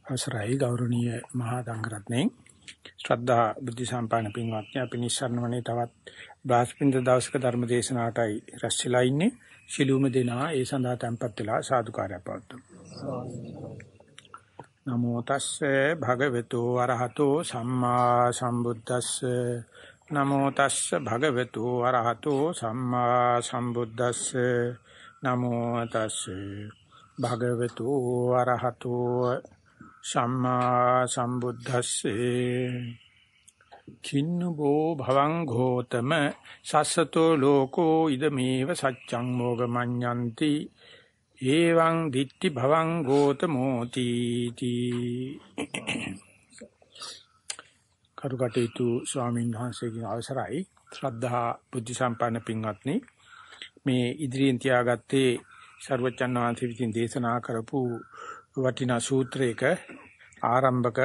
අවසරයි ගෞරවනීය මහා සංඝරත්නයන් ශ්‍රද්ධා බුද්ධ සම්පන්න පින්වත්නි අපි නිස්සාරණවනේ තවත් බ්‍රහස්පතින්ද දවසක ධර්ම දේශනාවටයි රැස්ලා ඉන්නේ ශිළුම දෙනා ඒ සඳහා tempත් වෙලා සාදුකාරය පවතුමු නමෝ තස්සේ භගවතු වරහතෝ සම්මා සම්බුද්දස්සේ නමෝ තස්සේ භගවතු වරහතෝ සම්මා සම්බුද්දස්සේ නමෝ තස්සේ භගවතු වරහතෝ සම්මා සම්බුද්දස්සේ කින්නබෝ භවං ඝෝතම සස්සතෝ ලෝකෝ ඉදමේව සච්ඡං මොගමඤ්ඤන්ති එවං දිට්ඨි භවං ඝෝතමෝති තී කරුකටේතු ස්වාමීන් වහන්සේගේ අවසරයි ශ්‍රද්ධා බුද්ධ සම්පන්න පින්වත්නි මේ ඉදිරියෙන් තියාගත්තේ සර්වචන් වහන්සේ විසින් දේශනා කරපු වටිනා සූත්‍රයක ආරම්භක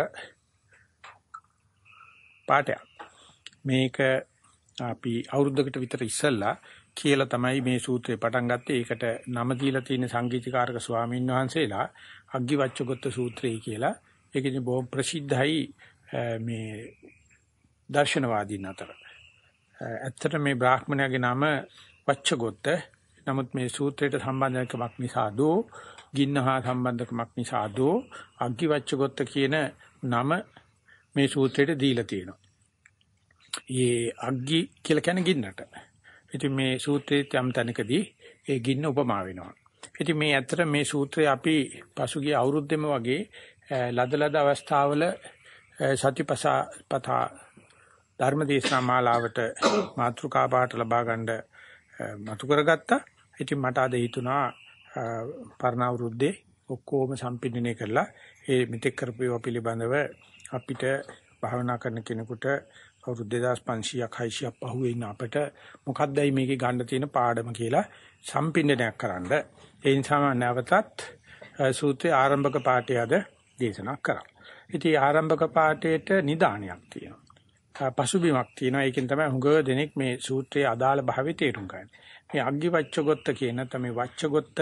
පාඩයක් මේක අපි අවුරුද්දකට විතර ඉස්සෙල්ලා කියලා තමයි මේ සූත්‍රේ පටන් ගත්තේ. ඒකට නම දීලා තියෙන සංගීතකාරක ස්වාමීන් වහන්සේලා අග්ගිවච්ඡගොත්ත සූත්‍රය කියලා. ඒක ඉතින් බොහොම ප්‍රසිද්ධයි මේ දර්ශනවාදීන් අතර. ඇත්තට මේ බ්‍රාහ්මණයාගේ නම වච්ඡගොත්ත. නමුත් මේ සූත්‍රයට සම්බන්ධකමක් නිසා දෝ ගින්නහා සම්බන්ධකමක් නිසා දෝ අග්ගිවච්ඡගොත්ත කියන නම මේ සූත්‍රයට දීලා තියෙනවා. ඒ අග්ගි කියලා කියන්නේ ගින්නට. ඉතින් මේ සූත්‍රයේ යම් තැනකදී ඒ ගින්න උපමා වෙනවා. ඉතින් මේ ඇත්තට මේ සූත්‍රය අපි පසුගිය අවුරුද්දෙම වගේ ලදලද අවස්ථාවල සතිපතා ධර්මදේශනා මාලාවට මාතෘකා පාඨ ලබා ගන්න මතු කරගත්තා. ඉතින් මට අද හිතුණා පරණ අවුරුද්දේ ඔක්කොම සම්පින්දනය කරලා ඒ මෙතෙක් කරපු පිළිබඳව අපිට භාවනා කරන කෙනෙකුට අවුරුදු 2500ක් 600ක් පහුවේ ඉන්න අපිට මොකක්දයි මේකේ ගන්න තියෙන පාඩම කියලා සම්පින්දනයක් කරන්න. ඒ නිසා නැවතත් සූත්‍රයේ ආරම්භක පාඩය අද දේශනා කරා. ඉතින් ආරම්භක පාඩේට නිදානයක් තියෙනවා. පසුබිමක් තියෙනවා. ඒකෙන් තමයි හුඟ දෙනෙක් මේ සූත්‍රයේ අදාළ භාවය තේරුම් ගන්න. මේ අග්ගිවච්ඡගොත්ත කියන තමයි වච්ඡගොත්ත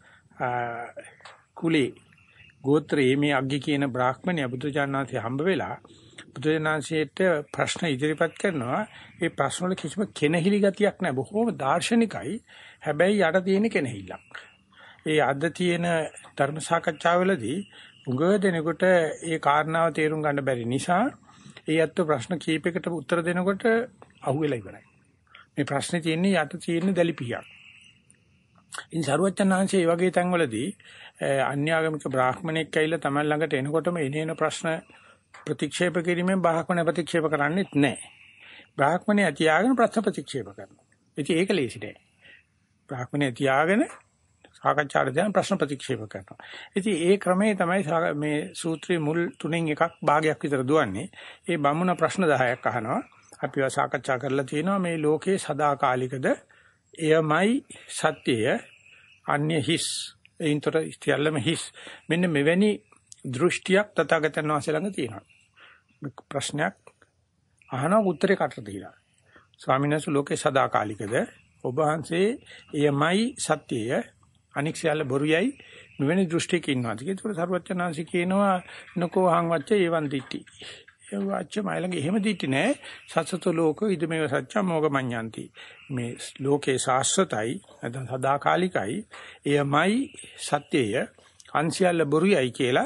කුලේ ගෝත්‍රයේ මේ අග්ගි කියන බ්‍රාහ්මණය බුදුජානනාථේ හම්බ වෙලා බුදුජානනාථේට ප්‍රශ්න ඉදිරිපත් කරනවා. ඒ ප්‍රශ්න වල කිසිම කෙනහිලි ගතියක් නැහැ. බොහෝම දාර්ශනිකයි. හැබැයි යට තියෙන කෙනහිල්ලක්. ඒ අද තියෙන ධර්ම සාකච්ඡාවලදී උඟ දෙනකොට ඒ කාරණාව තේරුම් ගන්න බැරි නිසා ඒ අත්ව ප්‍රශ්න කීපයකට උත්තර දෙනකොට අහුවෙලා ඉවරයි. මේ ප්‍රශ්නේ තියෙන්නේ යට තියෙන දැලිපියක්. ඉතින් සරුවචනාංශයේ මේ වගේ තැන්වලදී අන්‍යාගමික බ්‍රාහ්මණෙක් ඇවිල්ලා තමයි ළඟට එනකොටම එනේන ප්‍රශ්න ප්‍රතික්ෂේප කිරීමෙන් බ්‍රාහ්මණය ප්‍රතික්ෂේප කරන්නේත් නැහැ. බ්‍රාහ්මණය තියාගෙන ප්‍රශ්න ප්‍රතික්ෂේප කරනවා. ඉතින් ඒක ලේසි නෑ. බ්‍රාහ්මණය තියාගෙන සාකච්ඡාට දැන් ප්‍රශ්න ප්‍රතික්ෂේප කරනවා. ඉතින් ඒ ක්‍රමයේ තමයි මේ සූත්‍රයේ මුල් තුනෙන් එකක් භාගයක් විතර දුවන්නේ. ඒ බමුණ ප්‍රශ්න 10ක් අහනවා. අපිව සාකච්ඡා කරලා තියෙනවා මේ ලෝකේ සදාකාලිකද එයමයි සත්‍යය අන්‍ය හිස් ඒන්තර ඉස්තියල්ලම හිස් මෙන්න මෙවැනි දෘෂ්ටියක් තථාගතයන් වහන්සේ ළඟ තියෙනවා. ප්‍රශ්නයක් අහනවා උත්තරේ කට දීලා. ස්වාමීන් වහන්සේ ලෝකේ සදාකාලිකද ඔබ වහන්සේ එයමයි සත්‍යය අනික් සියල්ල බොරුයයි මෙවැනි දෘෂ්ටියක ඉන්නවාද කියලා. ඒක සරුවචනාංශ කියනවා නකෝ අහං වච්ච ඒවන් දිට්ටි. ඒ වච්ච මයිලඟ එහෙම දිට්ටි නෑ. සත්සතෝ ලෝකෝ ඉදමේව සත්‍යං මොගමඤ්ඤන්ති. මේ ලෝකේ සාස්වතයි නැත්නම් සදාකාලිකයි එයමයි සත්‍යය අන්සියල්ල බොරුයයි කියලා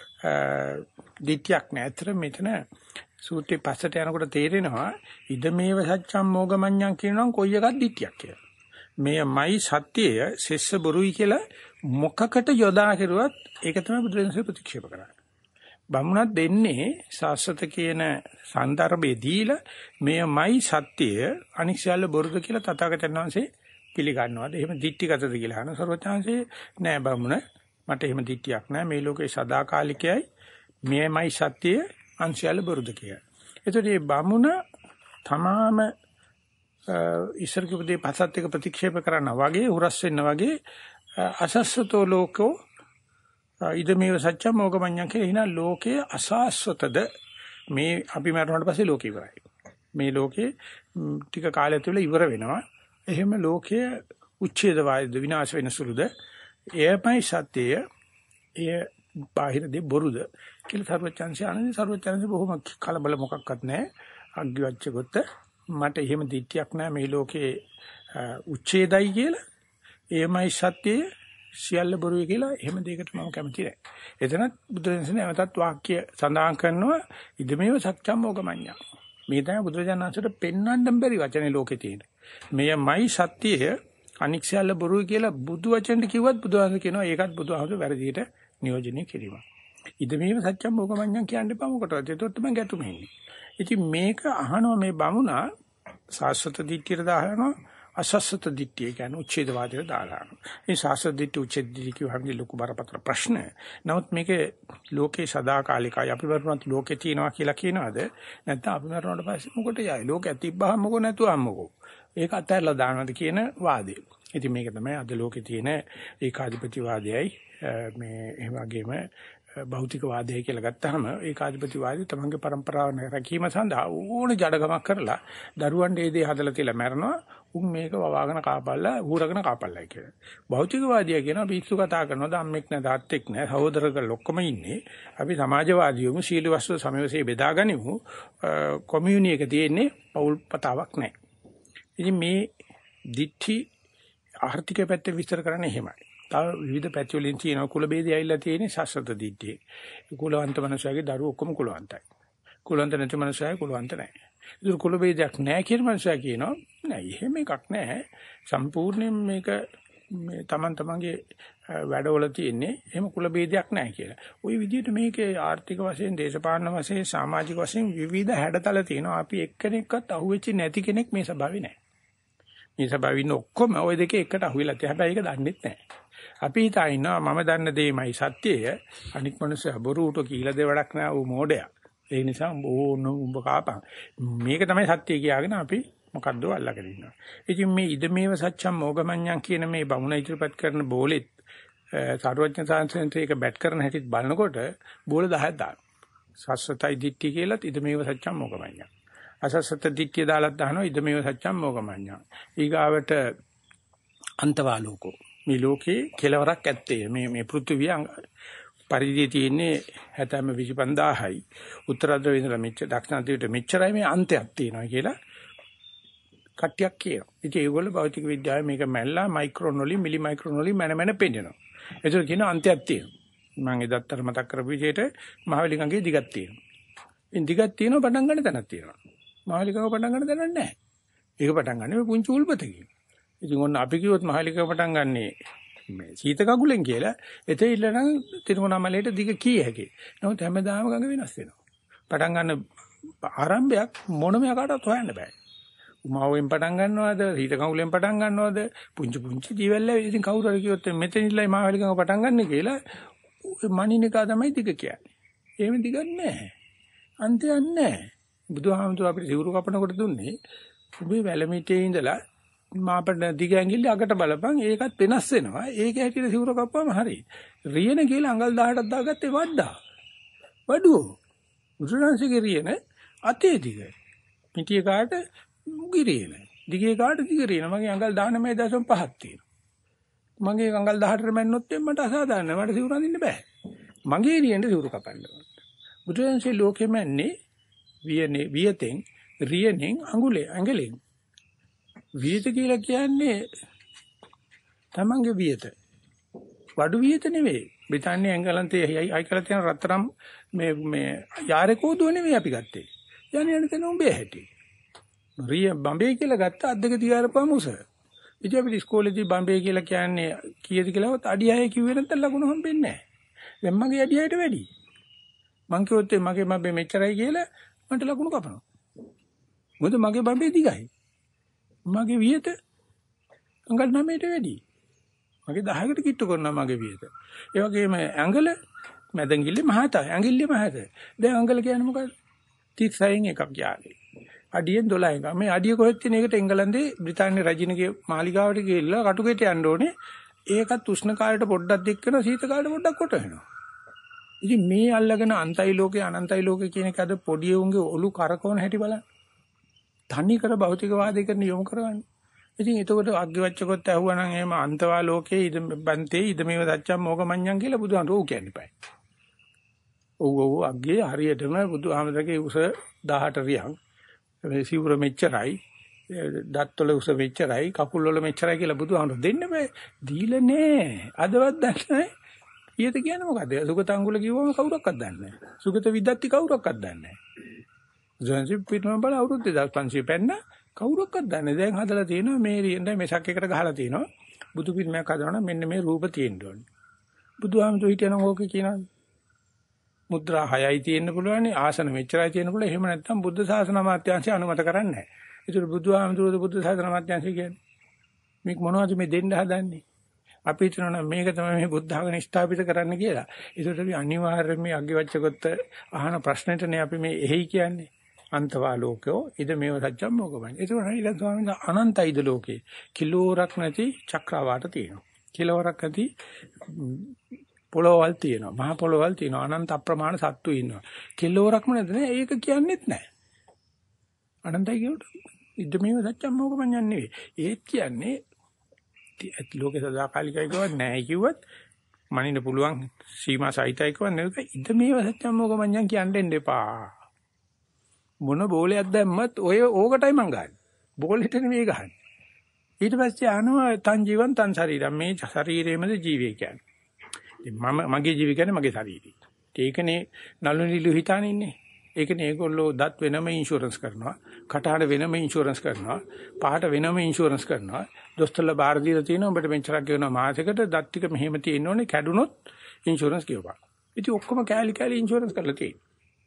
දිට්ටියක් නෑ. අතර මෙතන සූත්‍රේ පස්සට යනකොට තේරෙනවා ඉදමේව සත්‍යං මොගමඤ්ඤං කියනවා කොයි එකක් දිට්ටියක් කියලා. මෙයමයි සත්‍යය සෙස්ස බොරුයි කියලා මොකකට යොදා කෙරුවත් ඒක තමයි බුදුරජාණන්සේ ප්‍රතික්ෂේප කරන්නේ. බමුණක් දෙන්නේ සාස්වත කියන සන්දර්භයේ දීලා මෙයමයි සත්‍යය අනික් සියල්ල බොරුද කියලා තථාගතයන් වහන්සේ පිළිගන්නවාද? එහෙම දිට්ඨිගතද කියලා අහන සර්වඥාන්සේ නෑ බමුණ මට එහෙම දිට්ඨියක් නෑ. මේ ලෝකේ සදාකාලිකයි මෙයමයි සත්‍යය අනික් සියල්ල බොරුද කියලා. ඒතකොට මේ බමුණ තමාම ඊශ්වර කිපදේ පසත් එක ප්‍රතික්ෂේප කරනවා වගේ උරස් වෙන්න වගේ අසස්සතෝ ලෝකෝ ඉදමේව සත්‍ය මොගමඤ්ඤං කියලා හිනා ලෝකයේ අසස්වතද මේ අපි මරණයට පස්සේ ලෝකේ ඉවරයි. මේ ලෝකේ ටික කාලය තුළ ඉවර වෙනවා. එහෙම ලෝකයේ උච්ඡේද වායද විනාශ වෙන සුළුද එයමයි සත්‍යය. එය බාහිර දේ බොරුද කියලා සර්වචන්සේ අනන්‍ය සර්වචන්සේ බොහොම කලබල මොකක්වත් නැහැ. අග්ගිවච්ඡගොත මට එහෙම දිට්ඨියක් නැහැ මේ ලෝකේ උච්ඡේදයි කියලා. එයමයි සත්‍යය සියල්ල බොරුයි කියලා එහෙම දෙයකට මම කැමති නැහැ. එතනත් බුදුරජාණන් නැවතත් වාක්‍ය සඳහන් කරනවා ඉදමේව සත්‍යම් මොගමඤ්ඤා. මේ තමයි බුදුරජාණන්සට පෙන්වන්න බැරි වචනේ ලෝකේ තියෙන. මෙයමයි සත්‍යය අනික් සියල්ල බොරුයි කියලා බුදු වචනෙට කිව්වත් බුදුහාම කියනවා ඒකත් බුදුහාමට වැරදියට නියෝජනය කිරීමක්. ඉදමේව සත්‍යම් මොගමඤ්ඤා කියන්න එපා මොකටද? ඒතොත් තමයි ගැටුම එන්නේ. ඉතින් මේක අහනවා මේ බමුණා සාස්වත දිට්ඨියට දානවා අසස්වත දිට්ඨිය කියන්නේ උච්ඡේදවාදයට දානවා. මේ සාස්වත දිට්ඨි උච්ඡේද දිට්ඨිය කියවන්නේ ලොකු බරපතල ප්‍රශ්න. නමුත් මේක ලෝකේ සදාකාලිකයි අපි වරුණත් ලෝකේ තියනවා කියලා කියනවාද? නැත්නම් අපි වරුණාට පස්සේ මොකට යයි? ලෝකේ තිබ්බහම මොකෝ නැතුවම මොකෝ? ඒක අතහැරලා දානවාද කියන වාදය. ඉතින් මේක තමයි අද ලෝකේ තියෙන ඒකාධිපතිවාදයයි මේ එහෙම වගේම භෞතික වාදය කියලා ගත්තාම ඒකාධිපතිවාදී තමන්ගේ પરම්පරාව රැකීම සඳහා ඕන ජඩගමක් කරලා දරුවන්ට ඒ දේ හදලා තියලා මැරනවා. උන් මේක වවාගෙන කාපල්ලා ඌරගෙන කාපල්ලායි කියලා. භෞතිකවාදියා කියනවා පිස්සු කතා කරනවා ධම්මෙක් නැ තාත්තෙක් නැ සහෝදරකල් ඔක්කොම ඉන්නේ. අපි සමාජවාදීවමු සීල වස්තු සමයවසේ බෙදාගනිමු. කොමියුනි එක තියෙන්නේ පෞල් පතාවක් නැහැ. ඉතින් මේ දිට්ඨි ආර්ථික පැත්ත විස්තර කරන්නේ එහෙමයි. තව විවිධ පැති වලින් තියෙන කුල බේදය ඇවිල්ලා තියෙන්නේ සස්වත දිට්ඨිය. කුලවන්ත මනුස්සයගේ දරුවෝ ඔක්කොම කුලවන්තයි. කුලවන්ත නැති මනුස්සයයි කුලවන්ත නැහැ. ඒක කුල බේදයක් නැහැ කියන මනුස්සයා කියනවා නෑ එහෙම එකක් නැහැ. සම්පූර්ණයෙන් මේක මේ තමන්ගේ වැඩවල තියෙන්නේ එහෙම කුල බේදයක් නැහැ කියලා. ওই විදිහට මේකේ ආර්ථික වශයෙන්, දේශපාලන වශයෙන්, සමාජික වශයෙන් විවිධ හැඩතල තියෙනවා. අපි එක්කෙනෙක්වත් අහුවෙච්ච නැති කෙනෙක් මේ සභාවේ නැහැ. මේ සභාවේ ඉන්න ඔක්කොම ওই දෙකේ එකට අහුවෙලා තියෙනවා. හැබැයි ඒක දන්නෙත් නැහැ. අපි හිතා ඉන්නවා මම දන්න දෙයමයි සත්‍යය. අනික් මිනිස්සු බොරුට කියලා දෙවඩක් නෑ ඌ මෝඩයා. ඒ නිසා උඹ කාපන්. මේක තමයි සත්‍ය කියාගෙන අපි මොකද්ද අල්ලගෙන ඉන්නවා. ඉතින් මේ ඉදමේව සත්‍යම් මොගමඤ්ඤං කියන මේ බමුණ ඉදිරිපත් කරන බෝලෙත් සාරවත්න සාංශෙන්ට ඒක බැට් කරන හැටිත් බලනකොට බෝල 10ක් දානවා. සස්සතයි දිට්ඨිය කියලාත් ඉදමේව සත්‍යම් මොගමඤ්ඤං. අසස්සත දිට්ඨිය දාලත් දානවා ඉදමේව සත්‍යම් මොගමඤ්ඤං. ඊගාවට අන්තවාලෝකෝ මේ ලෝකේ කෙලවරක් ඇත්තේ මේ පෘථිවිය පරිධියේ තියෙන්නේ 75000යි උත්තරද්‍ර විඳලා මෙච්චර දක්ෂිණාදියට මෙච්චරයි මේ අන්තයක් තියෙනවා කියලා කට්ටියක් කියනවා. ඉතින් ඒගොල්ලෝ භෞතික විද්‍යාවේ මේක මැල්ලා මයික්‍රෝන වලින් මිලි මයික්‍රෝන වලින් මැන පෙන්නනවා. ඒතර කියනවා අන්තයක් තියෙනවා. මම එදත් අර මතක් කරපු විදිහට මහවැලිගඟේ දිගක් තියෙනවා. ඉතින් දිගක් තියෙනවා පටන් ගන්න තැනක් තියෙනවා. මහවැලිගඟ පටන් ගන්න තැනක් නැහැ. ඒක පටන් ගන්න මේ පුංචි උල්පතකින්. ඉතින් ඔන්න අපි කිව්වොත් මහලික පටන් ගන්නේ මේ සීත කකුලෙන් කියලා එතෙilla නම් තිරුවනාමලයට දිග කී හැකියි. නමුත් හැමදාම ගඟ වෙනස් වෙනවා. පටන් ගන්න ආරම්භයක් මොනම යකටවත් හොයන්න බෑ. උමාවෙන් පටන් ගන්නවද සීත කකුලෙන් පටන් ගන්නවද පුංචි ජීවැල්ල ඉතින් කවුරු හරි කිව්වොත් මෙතන ඉල්ලයි මහලිකව පටන් ගන්න කියලා මනිනිකා තමයි දිග කියන්නේ. එහෙම දිගක් නැහැ. අන්තයක් නැහැ. බුදුහාමුදුරුවෝ අපිට සිවුරු කපනකොට දුන්නේ උඹේ වැලමිටේ ඉඳලා මාපට දිග ඇඟිල්ල අගට බලපන් ඒකත් වෙනස් වෙනවා. ඒක හැටියට සිවුර කප්පුවම හරි. රියන කියලා අඟල් 18ක් දාගත්තේ වඩා. වඩුව. උසුරන්සිගේ රියන අතේ දිග. පිටිය කාට මුගිරියන. දිගේ කාට දිගරියන. මගේ අඟල් 19.5ක් තියෙනවා. මගේ අඟල් 18ට මැන්නොත් මට අසාධාරණයි. මට සිවුර අඳින්න බෑ. මගේ රියෙන්ද සිවුර කපන්න ඕන. බුදුන්සේ ලෝකෙම යන්නේ වියතෙන් රියනෙන් ඇඟලෙන්. වියත කියලා කියන්නේ තමන්ගේ වියත. වඩු වියත නෙවෙයි. බ්‍රිතාන්‍ය එංගලන්තයේ අයිකලා තියෙන රත්තරම් මේ යාරේ කෝදුව නෙවෙයි අපි ගත්තේ. යන්නේ තන උඹේ හැටි. රිය බම්බේ කියලා ගත්ත අද්දක තියාරපුවම උස. ඉතින් අපි ඉස්කෝලේදී බම්බේ කියලා කියන්නේ කීයද කියලාවත් අඩිය 6 කිව්වේ නැත්නම් ලකුණු හම්බෙන්නේ නැහැ. දැන් මගේ අඩිය 6ට වැඩි. මං කිව්වොත් මගේ බම්බේ මෙච්චරයි කියලා මන්ට ලකුණු කපනවා. මොකද මගේ බම්බේ දිගයි. මගේ වියත අඟල් 9ට වැඩි. මගේ 10කට කිට්ටු කරනවා මගේ වියත. ඒ වගේම ඇඟල මැදඟිල්ල මහත ඇඟිල්ල මහත. දැන් අඟල කියන්නේ මොකක්ද? 36න් එකක් යාගේ. අඩියෙන් 12ක. මේ අඩිය කොහෙද තියෙන එකට එංගලන්තේ බ්‍රිතාන්‍ය රජිනගේ මාලිගාවට ගිහිල්ලා කටුගෙට යන්න ඕනේ. ඒකත් උෂ්ණ කාලයට පොඩ්ඩක් දික් කරනවා සීත කාලයට පොඩ්ඩක් කොට වෙනවා. ඉතින් මේ අල්ලගෙන අන්තයි ලෝකේ අනන්තයි ලෝකේ කියන එක අද පොඩි උන්ගේ ඔලු කරකවන හැටි බලන්න. තනි කර භෞතිකවාදයකට යොමු කරවන්නේ. ඉතින් එතකොට අග්ගිවච්ඡකොත් ඇහුවා නම් එහෙම අන්තවා ලෝකේ බන්තේ ඉදමේව සත්‍යම් මොගමඤ්ඤං කියලා බුදුහාමුදුරුවෝ කියන්නේ. ඔව් අග්ගේ හරියටම බුදුහාමරගේ උස 18 රියන්. මේ සිවුර මෙච්චරයි, දත්වල උස මෙච්චරයි, කකුල් වල මෙච්චරයි කියලා බුදුහාමර දෙන්න බෑ. දීලා නෑ. අදවත් දන්නේ ඊට කියන්නේ මොකද? සුගත අඟුල කිව්වම කවුරක්වත් දන්නේ නෑ. සුගත විදත්ති කවුරක්වත් දන්නේ නෑ. ජොන්සි පිටම බල අවුරුදු 2500 පෙන්න කවුරක්වත් දන්නේ නෑ. දැන් හදලා තියෙනවා මේ රියෙන්ද මෙසක් එකට ගහලා තියෙනවා. බුදු පිළිමයක් හදනවා මෙන්න මේ රූප තියෙන්න ඕනේ. බුදුහාමුදුරු හිටියනම් ඕක කියනවා. මුද්‍රා 6යි තියෙන්න පුළුවන්, ආසන මෙච්චරයි තියෙන්න පුළුවන්. එහෙම නැත්නම් බුද්ධ ශාසන අමාත්‍යාංශය අනුමත කරන්නේ නැහැ. ඒතර බුදුහාමුදුරුවෝ බුද්ධ ශාසන අමාත්‍යාංශය කියන්නේ මේක මොනවද මේ දෙන්න හදන්නේ? අපි හිතනවා මේක තමයි මේ බුද්ධ ධර්ම ස්ථාපිත කරන්න කියලා. ඒකට අපි අනිවාර්යයෙන් මේ අග්ගිවච්ඡකොත් අහන ප්‍රශ්නෙටනේ අපි මේ එහෙයි කියන්නේ. අන්තවා ලෝකෝ ඉද මේව සත්‍යම් මොකමයි. ඒක හරියට ස්වාමීන් වහන්සේ අනන්තයිද ලෝකේ. කිලෝරක් නැති චක්‍රාවාට තියෙනවා. කිලෝරක් නැති පොළොවල් තියෙනවා. මහ පොළොවල් තියෙනවා. අනන්ත අප්‍රමාණ සත්තු ඉන්නවා. කිලෝරක්ම නැද නේ. ඒක කියන්නේත් නැහැ. අනන්තයි කියුට ඉද මේව සත්‍යම් මොකමයි නෙවෙයි. ඒත් කියන්නේ ලෝකේ සදාකාලිකයි කියවත් නැහැ කිව්වත් මනින්න පුළුවන් සීමා සහිතයි කියවත් නෙවෙයි. ඉද මේව සත්‍යම් මොකමයි කියන්න එපා. මොන බෝලයක් දැම්මත් ඔය ඕකටයි මං ගහන්නේ. බෝලෙට නෙමෙයි ගහන්නේ. ඊට පස්සේ අහනවා තන් ජීවන් තන් ශරීරම් මේ ශරීරයේමද ජීවය කියන්නේ. මම මගේ ජීවය කියන්නේ මගේ ශරීරය. ඒකනේ නළු නිලු හිතාන ඉන්නේ. ඒකනේ ඒගොල්ලෝ දත් වෙනම ඉන්ෂුරන්ස් කරනවා, කටහඬ වෙනම ඉන්ෂුරන්ස් කරනවා, පහට වෙනම ඉන්ෂුරන්ස් කරනවා. දොස්තරලා බාර දීලා තියෙනවා ඔබට මෙච්චරක් ගෙවනවා මාසෙකට දත් ටික මෙහෙම තියෙන්න ඕනේ කැඩුනොත් ඉන්ෂුරන්ස් කියවපන්. ඉතින් ඔක්කොම කෑලි කෑලි ඉන්ෂුරන්ස් කරලා තියෙනවා.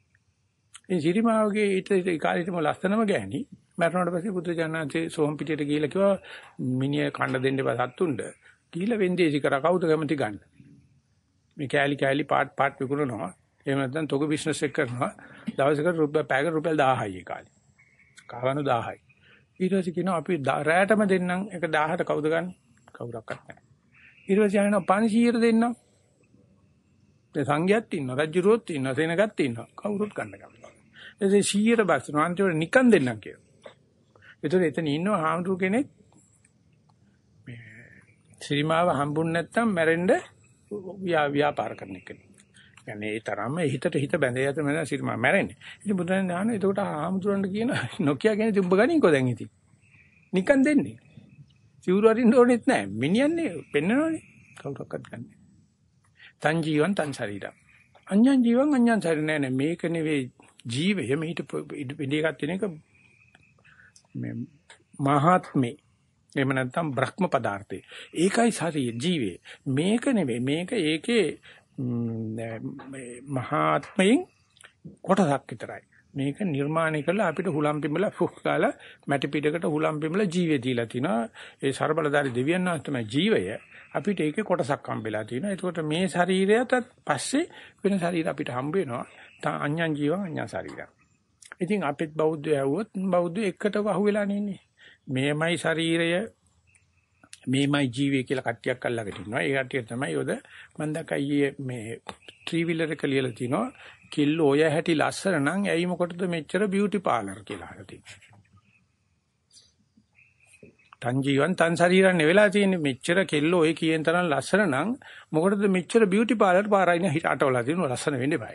ඒ සිරිමාවගේ ඊට කාලෙටම ලස්සනම ගෑණි මරණයට පස්සේ බුදුජානනාංශේ සෝම් පිටියට ගිහිල්ලා කිව්වා මිනිහ කණ්ඩ දෙන්න බෑ සත්තුන්ට. ගිහිල්ලා වෙන්දේසි කරා කවුද කැමති ගන්න. මේ කෑලි කෑලි පාට් විකුණනවා. එහෙම නැත්නම් තොග බිස්නස් එක කරනවා. දවසකට රුපියල් 1000යි ඒ කාලේ. කවano 1000යි. ඊට පස්සේ කියනවා අපි රැයටම දෙන්නම් එක 1000ට කවුද ගන්න? කවුරක්වත් නැහැ. ඊට පස්සේ ආයෙත් 500ට දෙන්නම්. ඒ සංඝයාත් ඉන්නවා, රජුරුවොත් ඉන්නවා, සේනගත් ඉන්නවා. කවුරුත් ගන්න කැමති. එසේ 100ට බස්සනවා අන්තිමට නිකන් දෙන්නම් කියලා. ඒතර එතන ඉන්නවා හාමුදුරු කෙනෙක් මේ ශ්‍රීමාව හම්බුනේ නැත්තම් මැරෙන්න ව්‍යාපාර කරන කෙනෙක්. يعني ඒ තරම්ම හිතට හිත බැඳේ යත මම ශ්‍රීමා මැරෙන්නේ. ඉතින් බුදුන් දහන එතකොට හාමුදුරන්ට කියන නොකිය කියන තිබ්බ ගනින්කෝ දැන් ඉතින්. නිකන් දෙන්නේ. සිවුරු අරින්න ඕනෙත් නැහැ. මිනිහන්නේ පෙන්නනවනේ. කවුරක්වත් ගන්නෑ. තන් ජීවන් තන් ශරීරම්. අඤ්ඤං ජීවන් අඤ්ඤං ශරීරම් නෑ මේක නෙවෙයි ජීවය මේිට පිළිගත් වෙන එක මේ මහාත්මේ එහෙම නැත්නම් බ්‍රහ්ම පදාර්ථේ ඒකයි ශරීර ජීවේ මේක නෙවෙයි මේක ඒකේ මහාත්මයෙන් කොටසක් විතරයි මේක නිර්මාණය කළා අපිට හුලම් පිඹලා ෆුක් කාලා මැටි පිටකට හුලම් පිඹලා ජීවේ දීලා තිනවා ඒ ਸਰබලදාරි දෙවියන් වහන්සේ තමයි ජීවය අපිට ඒකේ කොටසක් හම්බෙලා තියෙනවා ඒකට මේ ශරීරයටත් පස්සේ වෙන ශරීර අපිට හම්බ වෙනවා අඤ්ඤං ජීවං අඤ්ඤං ශරීරං ඉතින් අපිත් බෞද්ධය ඇහුවොත් බෞද්ධ එකට වහුවෙලා නෙන්නේ මේමයි ශරීරය මේමයි ජීවය කියලා කට්ටියක් අල්ලගෙන ඉන්නවා ඒ කට්ටිය තමයි යොද මම දැක්කයි මේ ත්‍රී වීලර් එක ලියලා තිනවා කිල්ල ඔය හැටි ලස්සන නම් ඇයි මොකටද මෙච්චර බියුටි පාර්ලර් කියලා අහලා තියෙනවා තන් ජීවන් තන් ශරීරන්නේ වෙලා තියෙන්නේ මෙච්චර කෙල්ල ඔය කියන තරම් ලස්සන නම් මොකටද මෙච්චර බියුටි පාර්ලර් පාරයින හිට අටවලා තියෙනවා ලස්සන වෙන්න බෑ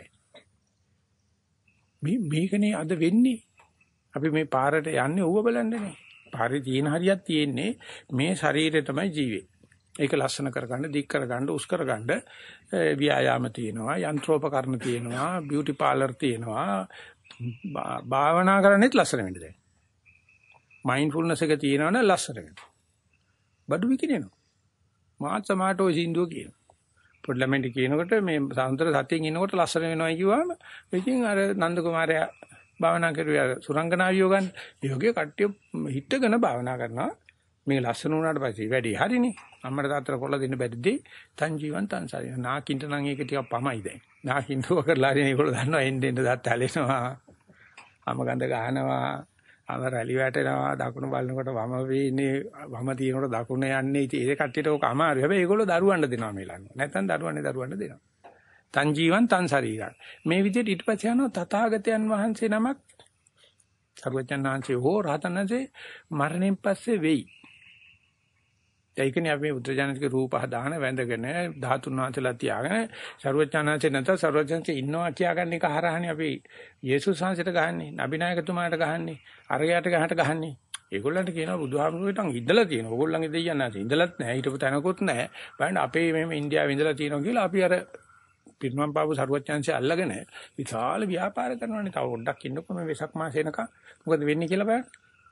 මේකනේ අද වෙන්නේ අපි මේ පාරට යන්නේ ඌව බලන්නනේ පාරේ තියෙන හරියක් තියෙන්නේ මේ ශරීරය තමයි ජීවේ ඒක ලස්සන කරගන්න දික් කරගන්න උස් කරගන්න ව්‍යායාම තියෙනවා යන්ත්‍රෝපකරණ තියෙනවා බියුටි පාර්ලර් තියෙනවා භාවනා කරන්නේත් ලස්සන වෙන්න දැන් මයින්ඩ්ෆුල්නස් එක තියෙනවනේ ලස්සන වෙන්න බඩු විකිනෙනවා මාත් සමාටෝ සින්දුව කියනවා පොඩි ළමෙන්ට කියනකොට මේ සාන්තර සතියෙන් ඉන්නකොට ලස්සන වෙනවයි කිව්වම ඉතින් අර නන්ද කුමාරයා භාවනා කරුවා සුරංගනාවියෝ ගන්න යෝගයේ කට්ටිය හිටගෙන භාවනා කරනවා මේ ලස්සන වුණාට පස්සේ වැඩි හරිනේ අම්මට තාත්තට කොල්ල දෙන්න බැරිදී තන් ජීවන් තන් ශරීර නාකින්ට නම් ඒක ටිකක් පමයි දැන් නාකින්ටව කරලා හරි ඒගොල්ලෝ දන්නවා එන්න එන්න දත් හැලෙනවා අම ගඳ ගහනවා අම රැලි වැටෙනවා දකුණු බලනකොට වම වේන්නේ වම තියෙනකොට දකුණ යන්නේ ඉතින් ඒ කට්ටියට ඕක අමාරුයි හැබැයි ඒගොල්ලෝ දරුවන්ට දෙනවා මේ ලන්න නැත්නම් දරුවන්ට දෙනවා තන් ජීවන් තන් ශරීරං මේ විදිහට ඊට පස්සේ යනවා තථාගතයන් වහන්සේ නමක් සර්වඥාන් වහන්සේ හෝ රහතන් වහන්සේ මරණයෙන් පස්සේ වෙයි ඒකනේ අපි බුද්ධජනකගේ රූප හදාන වැඳගෙන 13 වහන්සේලා තියාගෙන ਸਰවඥාන්සේ නැත්නම් ਸਰවඥාන්සේ ඉන්නවා කියාගන්න එක හරහානේ අපි යේසුස් වහන්සේට ගහන්නේ, නබිනායකතුමාට ගහන්නේ, අරයට ගහන්නේ. ඒගොල්ලන්ට කියනවා බුදුහාමුදුරුවෝ ඉඳලා තියෙනවා. ඕගොල්ලන්ගේ දෙයියන් නැති ඉඳලත් නැහැ, හිටපු තැනකුත් නැහැ. බලන්න අපේ මෙහෙම ඉන්දියාවේ ඉඳලා තියෙනවා කියලා අපි අර පිරිනමන් පාපු ਸਰවඥාන්සේ අල්ලගෙන විශාල ව්‍යාපාර කරනවානේ. තව පොඩ්ඩක් ඉන්නකො මේ වෙසක් මාසේ එනකම් මොකද වෙන්නේ කියලා බලන්න.